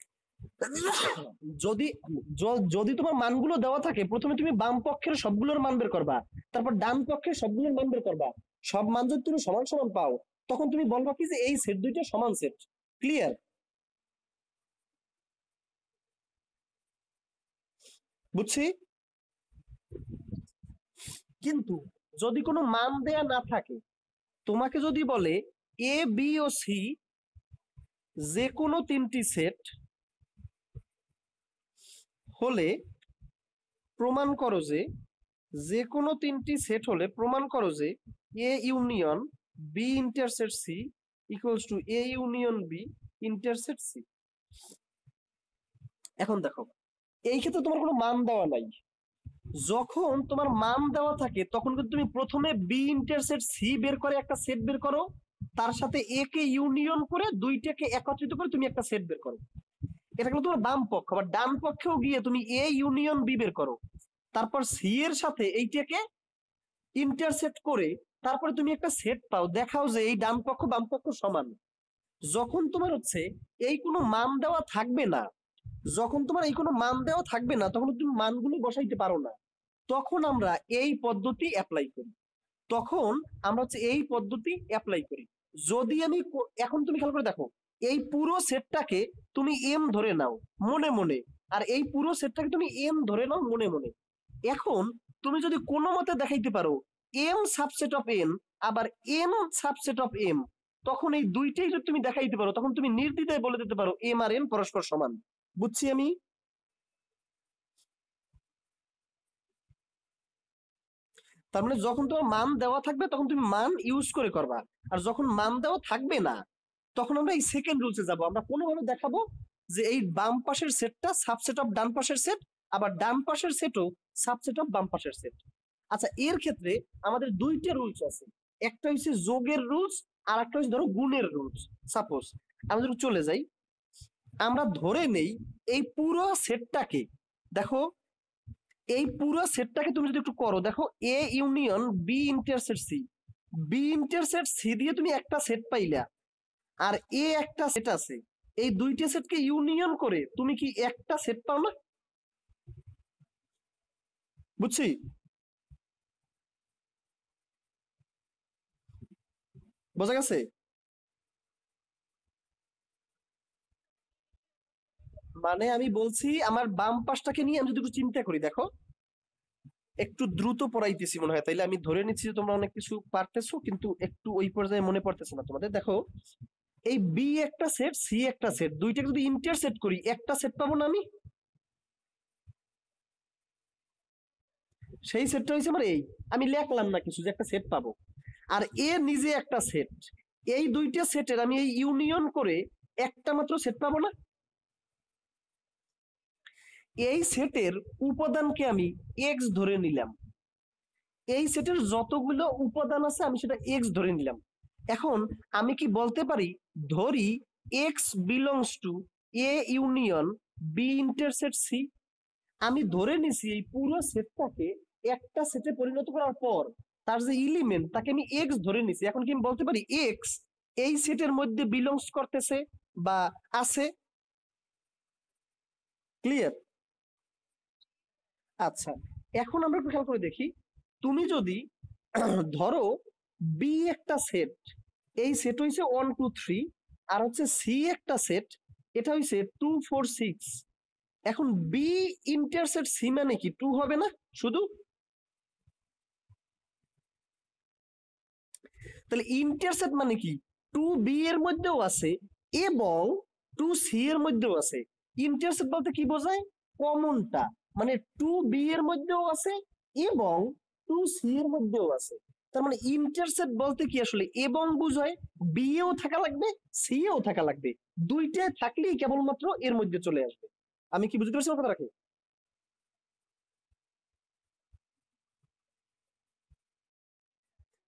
যদি যদি তোমার মানগুলো দেওয়া থাকে, প্রথমে তুমি বাম পক্ষের সবগুলোর মান বের করবা, তারপর ডান পক্ষের সবগুলোর মান বের করবা। সব মান যদি তুমি সমান সমান পাও, তখন তুমি বলবা কি যে এই সেট দুইটা সমান সেট। ক্লিয়ার? বুঝছি। কিন্তু যদি কোনো মান দেয়া না থাকে, তোমাকে যদি বলে এ বি ও সি যে কোনো তিনটি সেট হলে প্রমাণ করো যে যে কোনো তিনটি সেট হলে প্রমাণ করো যে A union B intersect C equals to A union B intersect C. এখন দেখো, এই ক্ষেত্রে তোমার কোনো মান দেওয়া নাই। যখন তোমার মান দেওয়া থাকে, তখন কিন্তু তুমি প্রথমে বি ইন্টারসেক্ট সি বের করে একটা সেট বের করো, তার সাথে এ কে ইউনিয়ন করে দুইটাকে একত্রিত করে তুমি একটা সেট বের করো। এটা কিন্তু তোমার বাম পক্ষ। আবার ডান পক্ষেও গিয়ে তুমি এ ইউনিয়ন বি বের করো, তারপর সি এর সাথে এইটাকে ইন্টারসেক্ট করে তারপরে তুমি একটা সেট পাও, দেখাও যে এই ডান পক্ষ বাম পক্ষ সমান। যখন তোমার হচ্ছে এই কোনো মান দেওয়া থাকবে না, যখন তোমার এই কোনো মান দেওয়া থাকবে না, তখন তুমি মানগুলো বসাইতে পারো না, তখন আমরা এই পদ্ধতি অ্যাপ্লাই করি। তখন আমরা হচ্ছে এই পদ্ধতি অ্যাপ্লাই করি। যদি আমি এখন তুমি খেয়াল করে দেখো, এই পুরো সেটটাকে তুমি এম ধরে নাও মনে মনে, আর এই পুরো সেটটাকে তুমি এম ধরে নাও মনে মনে। এখন তুমি যদি কোনো মতে দেখাইতে পারো এম সাবসেট অফ এন আবার এম সাবসেট অফ এম, তখন এই দুইটাই যদি তুমি দেখাইতে পারো, তখন তুমি নির্দ্বিধায় বলে দিতে পারো এম আর এন পরস্পর সমান। বুঝছি আমি? তার মানে যখন তোমার মান দেওয়া থাকবে তখন তুমি মান ইউজ করে করবা, আর যখন মান দেওয়া থাকবে না, তখন আমরা এই সেকেন্ড রুলসে যাব। আমরা কোনোভাবে দেখাবো যে এই বাম পাশের সেটটা সাবসেট অফ ডান পাশের সেট, আবার ডান পাশের সেটও সাবসেট অফ বাম পাশের সেট। আচ্ছা, এর ক্ষেত্রে আমাদের দুইটা রুলস আছে, একটা হচ্ছে যোগের রুলস আর একটা হচ্ছে ধরো গুণের রুলস। সাপোজ আমরা যদি চলে যাই, আমরা ধরে নেই এই পুরো সেটটাকে, দেখো এই পুরো সেটটাকে তুমি যদি একটু করো, দেখো A union B intersect C, B intersect C দিয়ে তুমি একটা সেট পাইলা, আর এ একটা সেট আছে, এই দুইটা সেটকে ইউনিয়ন করে তুমি কি একটা সেট পাও না? বুঝছি? বোঝা গেছে? মানে আমি বলছি আমার বাম পাশটাকে নিয়ে আমি যদি একটু চিন্তা করি, দেখো একটু দ্রুত পড়াইতেছি মনে হয়, তাইলে আমি ধরে নিচ্ছি যে তোমরা অনেক কিছু পারতেছো, কিন্তু একটু ওই পর্যায়ে মনে পড়তেছে না তোমাদের। দেখো এই বি একটা সেট, সি একটা সেট, দুইটাকে যদি ইন্টারসেট করি একটা সেট পাবো না আমি? সেই সেটটা হয়েছে আমার এই, আমি লেখলাম না কিছু, যে একটা সেট পাবো। আর এ নিজে একটা সেট, এই দুইটা সেটের আমি এই ইউনিয়ন করে একটা মাত্র সেট পাবো না? এই সেটের উপাদানকে আমি এক্স ধরে নিলাম, এই সেটের যতগুলো উপাদান আছে আমি সেটা এক্স ধরে নিলাম। এখন আমি কি বলতে পারি, ধরি X belongs to A union B intersect C. আমি ধরে নিছি এই পুরো সেটটাকে একটা সেটে পরিণত করার পর তার যে এলিমেন্ট তাকে আমি এক্স ধরে নিছি। এখন কি আমি বলতে পারি এক্স এই সেটের মধ্যে বিলংস করতেছে বা আছে? ক্লিয়ার? আচ্ছা, এখন আমরা একটু খেয়াল করে দেখি, তুমি যদি ধরো বি একটা সেট, এই সেট হইছে ওয়ান টু থ্রি, আর হচ্ছে সি একটা সেট, এটা হইছে টু ফোর সিক্স। এখন বি ইন্টারসেক্ট সি মানে কি টু হবে না শুধু? তাহলে ইন্টারসেক্ট মানে কি টু বি এর মধ্যেও আছে এবং টু সি এর মধ্যেও আছে। ইন্টারসেক্ট বলতে কি বোঝায়? কমনটা, মানে টু বি এর মধ্যেও আছে এবং টু সি এর মধ্যেও আছে। তার মানে ইন্টারসেক্ট বলতে কি আসলে এবং বুঝায়, বি এও থাকা লাগবে সি এও থাকা লাগবে, দুইটায় থাকলেই কেবলমাত্র এর মধ্যে চলে আসবে। আমি কি বুঝতে পারছি কথা রাখি?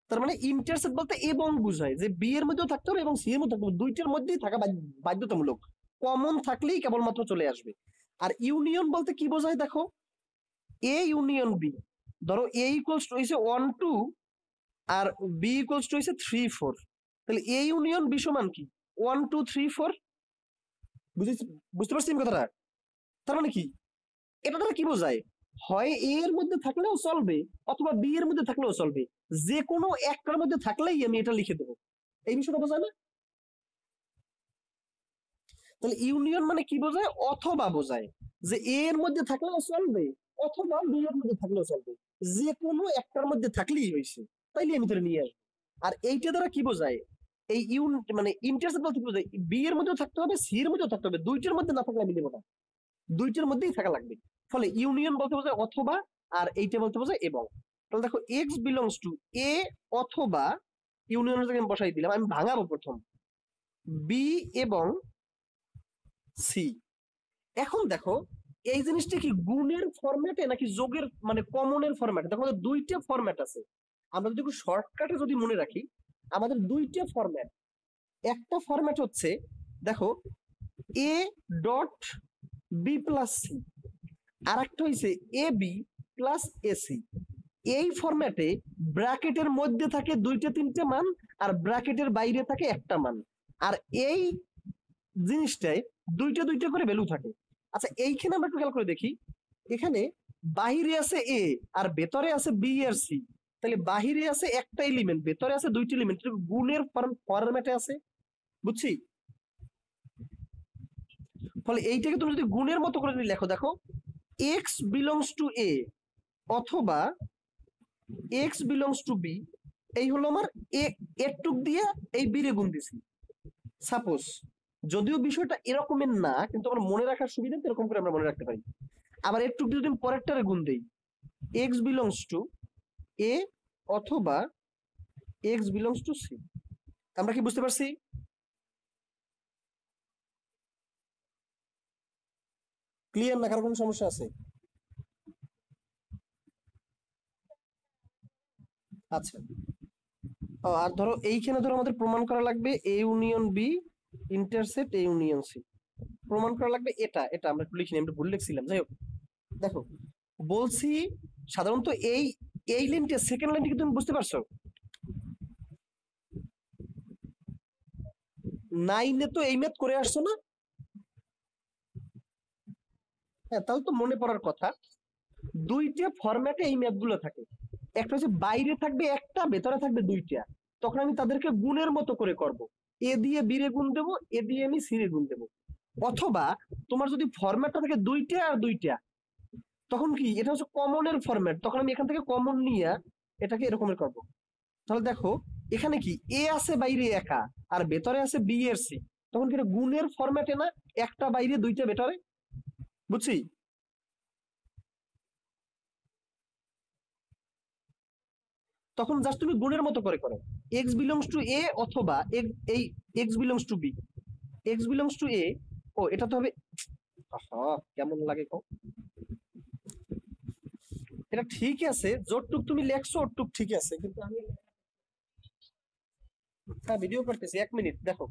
তার মানে ইন্টারসেক্ট বলতে এবং বুঝায় যে বি এর মধ্যেও থাকতে হবে এবং সি এর মধ্যে থাকতে হবে, দুইটার মধ্যেই থাকা বাধ্যতামূলক, কমন থাকলেই কেবলমাত্র চলে আসবে। আর ইউনিয়ন বলতে কি বোঝায় দেখো, এ ইউনিয়ন বি, ধরো এ ইকুয়ালস টু হইছে ওয়ান টু আর বি ইকুয়ালস টু হইছে থ্রি ফোর, তাহলে এ ইউনিয়ন বি সমান কি ওয়ান টু থ্রি ফোর, বুঝেছি? বুঝতে পারছি আমি কথাটা? তার মানে কি এটা দ্বারা কি বোঝায়, হয় এ এর মধ্যে থাকলেও চলবে অথবা বি এর মধ্যে থাকলেও চলবে, যে কোনো একটার মধ্যে থাকলেই আমি এটা লিখে দেবো, এই বিষয়টা বোঝায় না? তাহলে ইউনিয়ন মানে কি বোঝায়, অথবা বোঝায়, যে এ এর মধ্যে থাকলেও চলবে অথবা বি এর মধ্যে থাকলেও চলবে, যে কোনো একটার মধ্যে থাকলেই হয়েছে, তাইলে আমি তোরে নিয়ে আসবো। আর এইটা দ্বারা কি বোঝায়, এই ইউন মানে ইন্টারসেক্ট বলতে কি বোঝায়, বি এর মধ্যেও থাকতে হবে সি এর মধ্যেও থাকতে হবে, দুইটার মধ্যে না থাকলে আমি নেবো না, দুইটার মধ্যেই থাকা লাগবে। ফলে ইউনিয়ন বলতে বোঝায় অথবা, আর এইটা বলতে বোঝায় এবং। তাহলে দেখো এক্স বিলংস টু এ অথবা, ইউনিয়নের জায়গায় আমি বসাই দিলাম, আমি ভাঙাবো প্রথম, বি এবং সি। এখন দেখো এই জিনিসটা কি গুণের ফরম্যাটে নাকি যোগের মানে কমনের ফরম্যাটে, দেখো আমাদের দুইটা ফরম্যাট আছে, আমরা যদি একটু শর্টকাটে যদি মনে রাখি, আমাদের দুইটা ফরম্যাট, একটা ফরম্যাট হচ্ছে দেখো A dot B plus C, আর একটা হইছে এ বি প্লাস এসি। এই ফরম্যাটে ব্র্যাকেটের মধ্যে থাকে দুইটা তিনটে মান আর ব্র্যাকেটের বাইরে থাকে একটা মান, আর এই জিনিসটায় দুইটা দুইটা করে ভ্যালু থাকে। আচ্ছা এইখানে আমরা একটু খেয়াল করে দেখি, এখানে বাহিরে আছে এ আর ভেতরে আছে বি আর সি, তাহলে বাহিরে আছে একটা এলিমেন্ট, ভেতরে আছে দুইটা এলিমেন্ট, গুণের ফরম্যাটে আছে, বুঝছি? ফলে এইটাকে তুমি যদি গুণের মতো করে যদি লেখো, দেখো এক্স বিলংস টু এ অথবা এক্স বিলংস টু বি, এই হলো আমার এ এর টুক দিয়ে এই বি রে গুণ দিছি। সাপোজ যদিও বিষয়টা এরকমের না, কিন্তু আমার মনে রাখার সুবিধা এরকম করে আমরা মনে রাখতে পারি। আবার এর টুক দিয়ে যদি পরেরটারে গুণ দেই, এক্স বিলংস টু এ অথবা এক্স বিলংস টু সি, আমরা কি বুঝতে পারছি? ক্লিয়ার না, কারো কোনো সমস্যা আছে? আচ্ছা, আর ধরো এইখানে ধরো আমাদের প্রমাণ করা লাগবে A union B intersect A union C, প্রমাণ করা লাগবে এটা, এটা আমরা একটু লিখিনি, আমরা ভুল লিখছিলাম, যাই হোক। দেখো বলছি সাধারণত এই এই লাইনটা সেকেন্ড লাইনটা কি তুমি বুঝতে পারছো? নাইনে তো এই ম্যাথ করে আসছো না? হ্যাঁ, তাহলে তো মনে পড়ার কথা। দুইটা ফরম্যাটে এই ম্যাথ গুলো থাকে, একটা হচ্ছে বাইরে থাকবে একটা, ভেতরে থাকবে দুইটা, তখন আমি তাদেরকে গুণের মতো করে করব, এ দিয়ে বি রে গুণ দেবো, এ দিয়ে আমি সি রে গুণ দেবো। অথবা তোমার যদি ফরম্যাটটা থাকে দুইটা আর দুইটা, তখন কি এটা হচ্ছে কমনের ফরম্যাট, তখন আমি এখান থেকে কমন নিয়ে এটাকে এরকমের করব। তাহলে দেখো এখানে কি এ আছে বাইরে একা আর ভেতরে আছে বি এর সি, তখন কি এটা গুণের ফরম্যাটে না, একটা বাইরে দুইটা ভেতরে, বুঝছি? তখন জাস্ট তুমি গুণের মতো করে করো, এক্স বিলংস টু এ অথবা এই X belongs to B, X belongs to A, ও এটা তো হবে, কেমন লাগে কো, এটা ঠিক আছে, যতটুক তুমি লেখছো ওটুক ঠিক আছে, কিন্তু আমি হ্যাঁ ভিডিও করতেছি, এক মিনিট দেখো।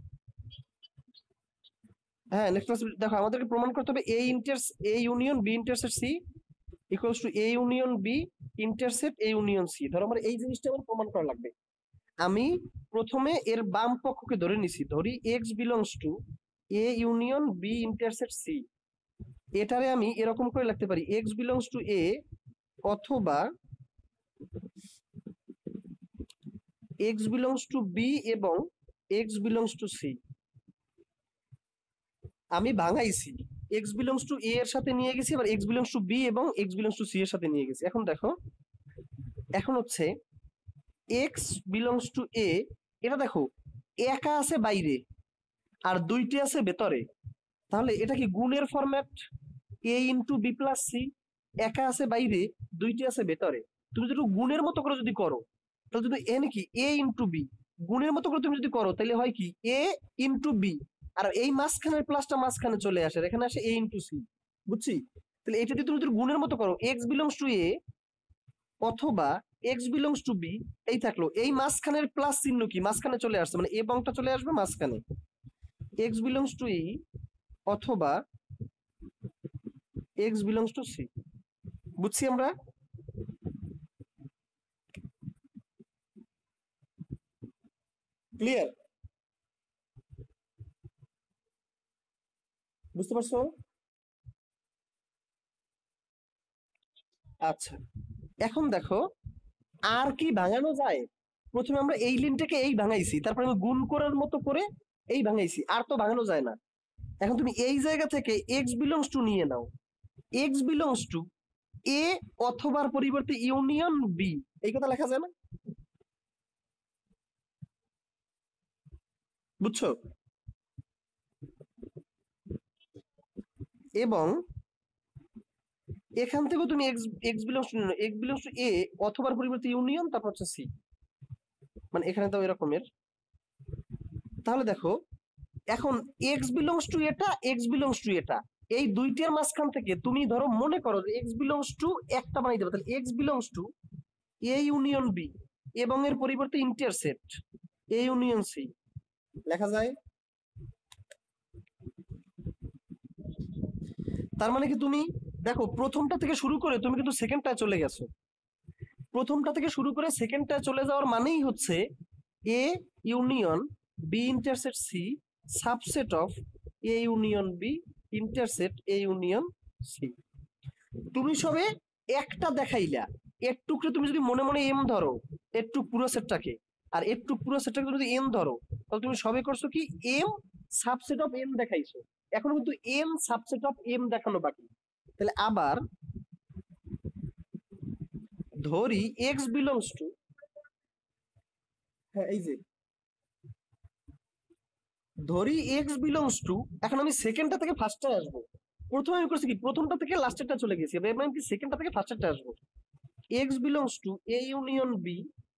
হ্যাঁ নেক্সট ক্লাস দেখো, আমাদেরকে প্রমাণ করতে হবে A inters A union B intersect C equals to A union B intersect A union C. ধরো আমার এই জিনিসটা আমার প্রমাণ করা লাগবে, আমি প্রথমে এর বাম পক্ষকে ধরে নিছি, ধরি X belongs to A union B intersect C, এটারে আমি এরকম করে লিখতে পারি এক্স বিলংস টু এ অথবা এক্স বিলংস টু বি এবং এক্স বিলংস টু সি। আমি ভাঙাইছি, এক্স বিলংস টু এ এর সাথে নিয়ে গেছি, আবার এক্স বিলংস টু বি এবং এক্স বিলংস টু সি এর সাথে নিয়ে গেছি। এখন দেখো, এখন হচ্ছে এক্স বিলংস টু এ, এটা দেখো একা আছে বাইরে আর দুইটি আছে ভেতরে, তাহলে এটা কি গুণের format, A into B plus C, একা আছে বাইরে দুইটি আছে ভেতরে। তুমি যদি গুণের মতো করে যদি করো, তাহলে যদি এ নাকি এ ইন্টু বি, গুণের মতো করে তুমি যদি করো তাহলে হয় কি এ ইন্টু বি, আর এই মাঝখানের প্লাসটা মাঝখানে চলে আসে, এখানে আসে এ ইন্টু সি, বুঝছি? তাহলে এটা যদি তুমি যদি গুণের মতো করো এক্স বিলংস টু এ অথবা এক্স বিলংস টু বি এই থাকলো, এই মাঝখানের প্লাস চিহ্ন কি মাঝখানে চলে আসছে, মানে এবংটা চলে আসবে মাঝখানে, এক্স বিলংস টু ই অথবা এক্স বিলংস টু সি। বুঝছি আমরা? ক্লিয়ার? বুঝতে পারছো? আচ্ছা, এখন দেখো আর কি ভাঙানো যায়। প্রথমে আমরা এই লিনটাকে এই ভাঙাইছি, তারপর আমি গুণ করার মতো করে এই ভাঙাইছি, আর তো ভাঙানো যায় না। এখন তুমি এই জায়গা থেকে এক্স বিলংস টু নিয়ে নাও, এক্স বিলংস টু এ অথবার পরিবর্তে ইউনিয়ন বি, এই কথা লেখা যায় না? বুঝছো? এবং এখান থেকে তুমি এক্স এক্স বিলংস টু নিয়ে এক্স বিলংস টু এ অথবার পরিবর্তে ইউনিয়ন তারপর হচ্ছে সি, মানে এখানে তো এরকমের। তাহলে দেখো এখন এক্স বিলংস টু এটা, এক্স বিলংস টু এটা, এই দুইটার মাঝখান থেকে তুমি ধরো মনে করো যে এক্স বিলংস টু একটা বানাই দেবে, তাহলে X belongs to A union B এবং এর পরিবর্তে ইন্টারসেট এ ইউনিয়ন সি লেখা যায়। তার মানে কি তুমি দেখো প্রথমটা থেকে শুরু করে তুমি কিন্তু সেকেন্ডটায় চলে গেছো, প্রথমটা থেকে শুরু করে সেকেন্ডটায় চলে যাওয়ার মানেই হচ্ছে A union B intersect C subset of A union B intersect A union C. তুমি সবে একটা দেখাইলা, এর টুকরে তুমি যদি মনে মনে এম ধরো এর টুক পুরো সেটটাকে, আর এর টুক পুরো সেটটাকে যদি এম ধরো, তাহলে তুমি সবে করছো কি এম সাবসেট অফ এম দেখাইছো। এখন কিন্তু এম সাবসেট অফ এম দেখানো বাকি। তাহলে আবার ধরি এক্স বিলংস টু, হ্যাঁ এই যে ধরি এক্স বিলংস টু, এখন আমি সেকেন্ডটা থেকে ফার্স্টে আসবো। প্রথমে আমি করছি কি প্রথমটা থেকে লাস্টেরটা চলে গেছি, এবার আমি কি সেকেন্ডটা থেকে ফার্স্টেরটা আসবো। X belongs to A union B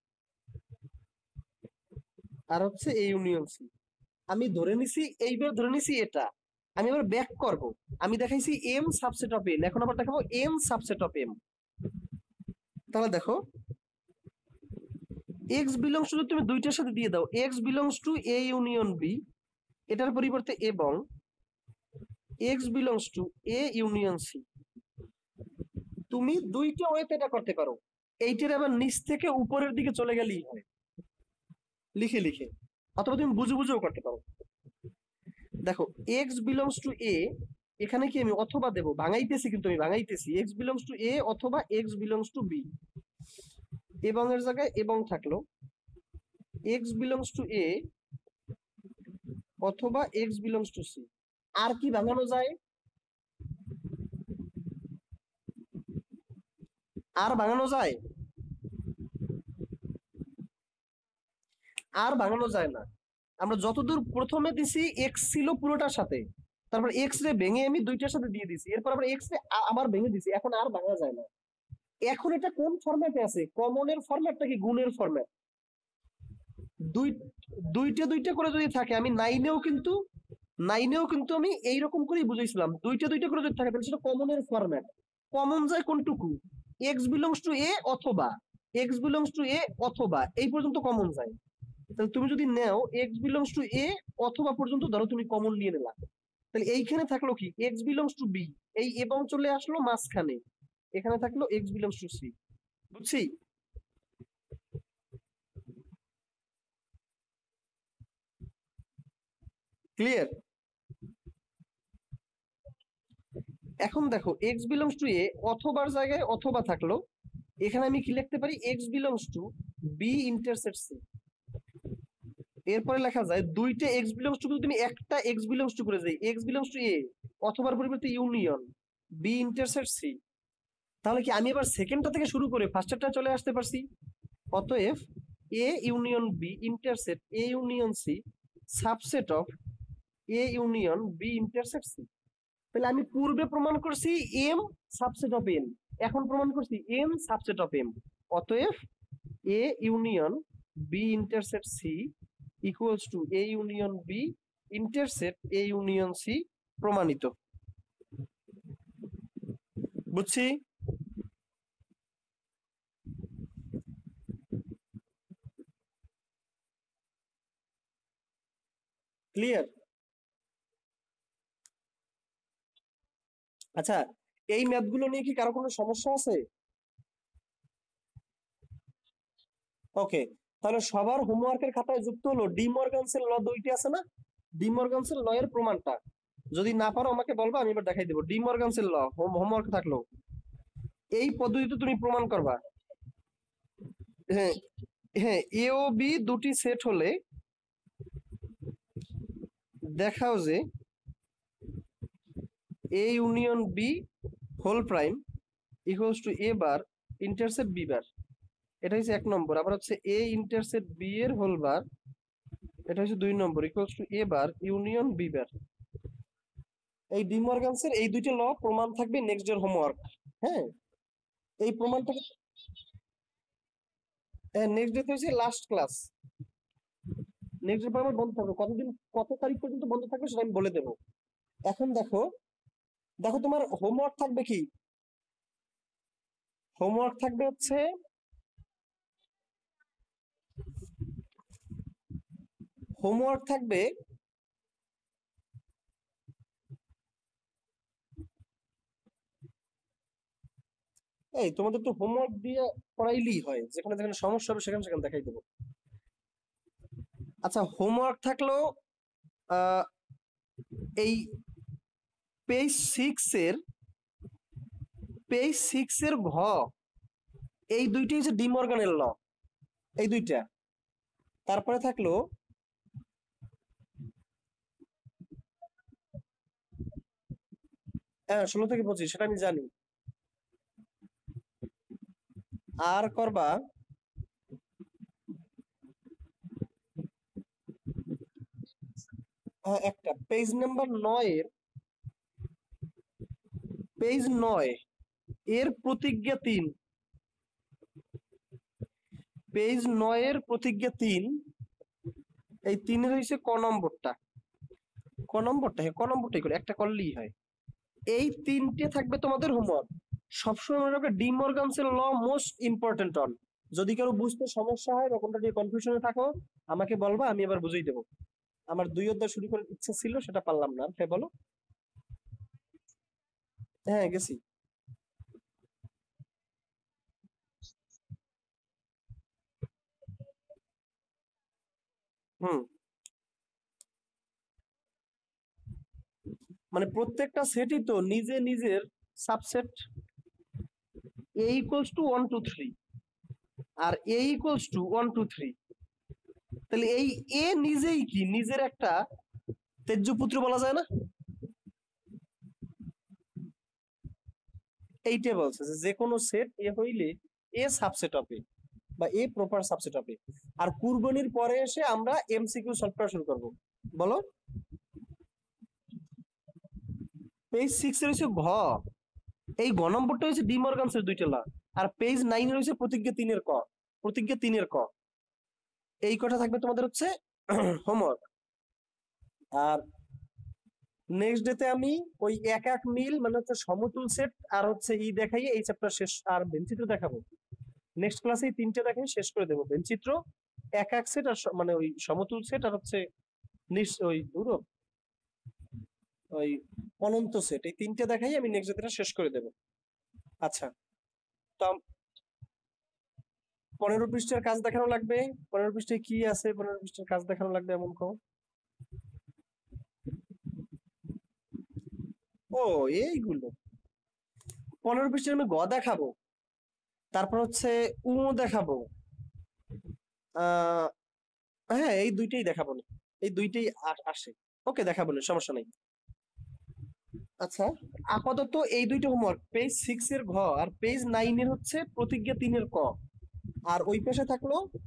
আর হচ্ছে এ ইউনিয়ন সি। আমি ধরে নিছি এইবার ধরে নিছি এটা, আমি এবার ব্যাক করব। আমি দেখাইছি এম সাবসেট অফ এন, এখন আবার দেখাবো এন সাবসেট অফ এম। তাহলে দেখো এক্স বিলংস টু তুমি দুইটার সাথে দিয়ে দাও, X belongs to A union B এটার পরিবর্তে এবং X belongs to A union C. তুমি দুইটা ওয়েতে এটা করতে পারো, এইটার আবার নিচ থেকে উপরের দিকে চলে গেলেই হয় লিখে লিখে, অথবা তুমি বুঝে বুঝেও করতে পারো। দেখো এক্স বিলংস টু এ, এখানে কি আমি অথবা দেবো, ভাঙাইতেছি কিন্তু আমি ভাঙাইতেছি এক্স বিলংস টু এ অথবা এক্স বিলংস টু বি, এবং এর জায়গায় এবং থাকলো এক্স বিলংস টু এ অথবা এক্স বিলংস টু সি। আর কি ভাঙানো যায়? আর ভাঙানো যায়? আর ভাঙানো যায় না। আমরা যতদূর প্রথমে দিছি এক্স ছিল পুরোটার সাথে, তারপর এক্স রে ভেঙে আমি দুইটার সাথে দিয়ে দিছি, এরপর আবার এক্স রে আবার ভেঙে দিছি, এখন আর ভাঙা যায় না। এখন এটা কোন ফরম্যাটে আছে? কমনের ফরম্যাটটা কি গুণের ফরম্যাট? দুই দুইটা দুইটা করে যদি থাকে, আমি নাইনেও কিন্তু নাইনেও কিন্তু আমি এইরকম করেই বুঝাইছিলাম, দুইটা দুইটা করে যদি থাকে তাহলে সেটা কমনের ফরম্যাট। কমন যায় কোনটুকু? এক্স বিলংস টু এ অথবা এক্স বিলংস টু এ অথবা এই পর্যন্ত কমন যায়। তাহলে তুমি যদি নেও এক্স বিলংস টু এ অথবা পর্যন্ত ধরো তুমি কমন নিয়ে নিলা, তাহলে এইখানে থাকলো কি এক্স বিলংস টু বি, এই এবং চলে আসলো মাঝখানে, এখানে থাকলো এক্স বিলংস টু সি। বুঝছি? ক্লিয়ার? এখন দেখো এক্স বিলংস টু এ অথবার জায়গায় অথবা থাকলো, এখানে আমি কি লিখতে পারি x belongs to B intersect C. এরপরে লেখা যায় দুইটা এক্স বিলংস টু, তুমি একটা এক্স বিলংস টু করে যাই এক্স বিলংস টু এ অথবার পরিবর্তে ইউনিয়ন বি ইন্টারসেক্ট সি। তাহলে কি আমি এবার সেকেন্ডটা থেকে শুরু করে ফার্স্টেরটা চলে আসতে পারছি। অতএব A union B intersect A union C subset of A union B intersect C. তাহলে আমি পূর্বে প্রমাণ করছি এম সাবসেট অফ এন, এখন প্রমাণ করছি এন সাবসেট অফ এম। অতএব A union B intersect C equals to A union B intersect A union C প্রমাণিত। বুঝছি? ক্লিয়ার? আচ্ছা, এই ম্যাথগুলো নিয়ে কি কারো কোনো সমস্যা আছে? ওকে, তাহলে সবার হোমওয়ার্কের খাতায় যুক্ত হলো ডি মর্গানসের ল দুইটি আছে না, ডি মর্গানসের ল এর প্রমাণটা যদি না পারো আমাকে বলবা, আমি এবার দেখাই দেবো। ডি মর্গানসের ল হোমওয়ার্ক থাকলো, এই পদ্ধতিতে তুমি প্রমাণ করবা। হ্যাঁ হ্যাঁ, এ ও বি দুটি সেট হলে দেখাও যে A union B whole prime equals to A bar intercept B bar. এটা হচ্ছে এক নম্বর। আবার হচ্ছে এ ইন্টারসেপ্ট বি এর হোল বার, এটা হচ্ছে দুই নম্বর, equals to A bar union B bar. এই ডি মর্গানসের এই দুইটা ল প্রমাণ থাকবে নেক্সট ডের হোমওয়ার্ক। হ্যাঁ, এই প্রমাণটা নেক্সট ডে হচ্ছে লাস্ট ক্লাস, নেক্সট ডে পর আমার বন্ধ থাকবে। কতদিন কত তারিখ পর্যন্ত বন্ধ থাকবে সেটা আমি বলে দেবো। এখন দেখো, দেখো তোমার হোমওয়ার্ক থাকবে কি, হোমওয়ার্ক থাকবে হচ্ছে হোমওয়ার্ক থাকবে এই তোমাদের তো হোমওয়ার্ক দিয়ে পড়াইলেই হয়, যেখানে যেখানে সমস্যা হবে সেখানে সেখানে দেখাই দেবো। আচ্ছা, হোমওয়ার্ক থাকলো আহ এই পেজ সিক্স এর পেজ সিক্স এর ঘ, এই দুইটি হচ্ছে ডি মর্গানের ল, এই দুইটা। তারপরে থাকলো হ্যাঁ ষোলো থেকে পঁচিশ, সেটা আমি জানি। আর করবা হ্যাঁ একটা পেজ নাম্বার নয় এর পেজ নয় এর প্রতিজ্ঞা তিন, পেজ নয় এর প্রতিজ্ঞা তিন, এই তিনের হয়েছে ক নম্বরটা, ক নম্বরটা হ্যাঁ ক নম্বরটাই করে একটা করলেই হয়। এই তিনটে থাকবে তোমাদের হোমওয়ার্ক। সবসময় মনে রাখবে ডি মর্গানসের ল মোস্ট ইম্পর্টেন্ট অন। যদি কারো বুঝতে সমস্যা হয় বা কোনটা নিয়ে কনফিউশনে থাকো আমাকে বলবা, আমি এবার বুঝিয়ে দেবো। আমার দুই অধ্যায় শুরু করার ইচ্ছা ছিল, সেটা পারলাম না। হ্যাঁ বলো। হ্যাঁ গেছি। হুম, মানে প্রত্যেকটা সেটই তো নিজে নিজের subset. A equals to one two three আর A equals to one two three, তাহলে এই এ নিজেই কি নিজের একটা তেজ্য পুত্র বলা যায় না? এইটা বলছে যে যে কোনো সেট এ হইলে এ সাবসেট হবে বা এ প্রপার সাবসেট হবে। আর কুরবানির পরে এসে আমরা এমসিকিউ সলভ করা শুরু করব। বলো, পেজ সিক্স এর হচ্ছে ঘ, এই ঘ নম্বরটা হচ্ছে ডি মর্গানসের দুইটা ল, আর পেজ নাইন এর হচ্ছে প্রতিজ্ঞা তিনের ক, প্রতিজ্ঞা তিনের ক। এই কটা থাকবে তোমাদের হচ্ছে হোমওয়ার্ক। আর নেক্সট ডেতে আমি ওই এক এক মিল মানে হচ্ছে সমতুল সেট আর হচ্ছে ই দেখাই এই চ্যাপ্টার শেষ, আর বেঞ্চিত্র দেখাবো। নেক্সট ক্লাসে তিনটে দেখাই শেষ করে দেবো, বেঞ্চিত্র, এক এক সেট আর মানে ওই সমতুল সেট আর হচ্ছে ওই দূর ওই অনন্ত সেট, এই তিনটে দেখাই আমি নেক্সট ডেটা শেষ করে দেবো। আচ্ছা, তো পনেরো পৃষ্ঠার কাজ দেখানো লাগবে। পনেরো পৃষ্ঠায় কি আছে, পনেরো পৃষ্ঠার কাজ দেখানো লাগবে এমন কো? ও এইগুলো পনেরো পৃষ্ঠায় আমি গ দেখাবো, তারপর হচ্ছে উ দেখাবো, আহ হ্যাঁ এই দুইটাই দেখাবো না, এই দুইটাই আসে। ওকে দেখাবো না, সমস্যা নাই। আচ্ছা, আপাতত এই দুইটা হোমওয়ার্ক, পেজ সিক্স এর ঘ আর পেজ নাইন এর হচ্ছে প্রতিজ্ঞা তিনের ক। আর ওই পাশে থাকলো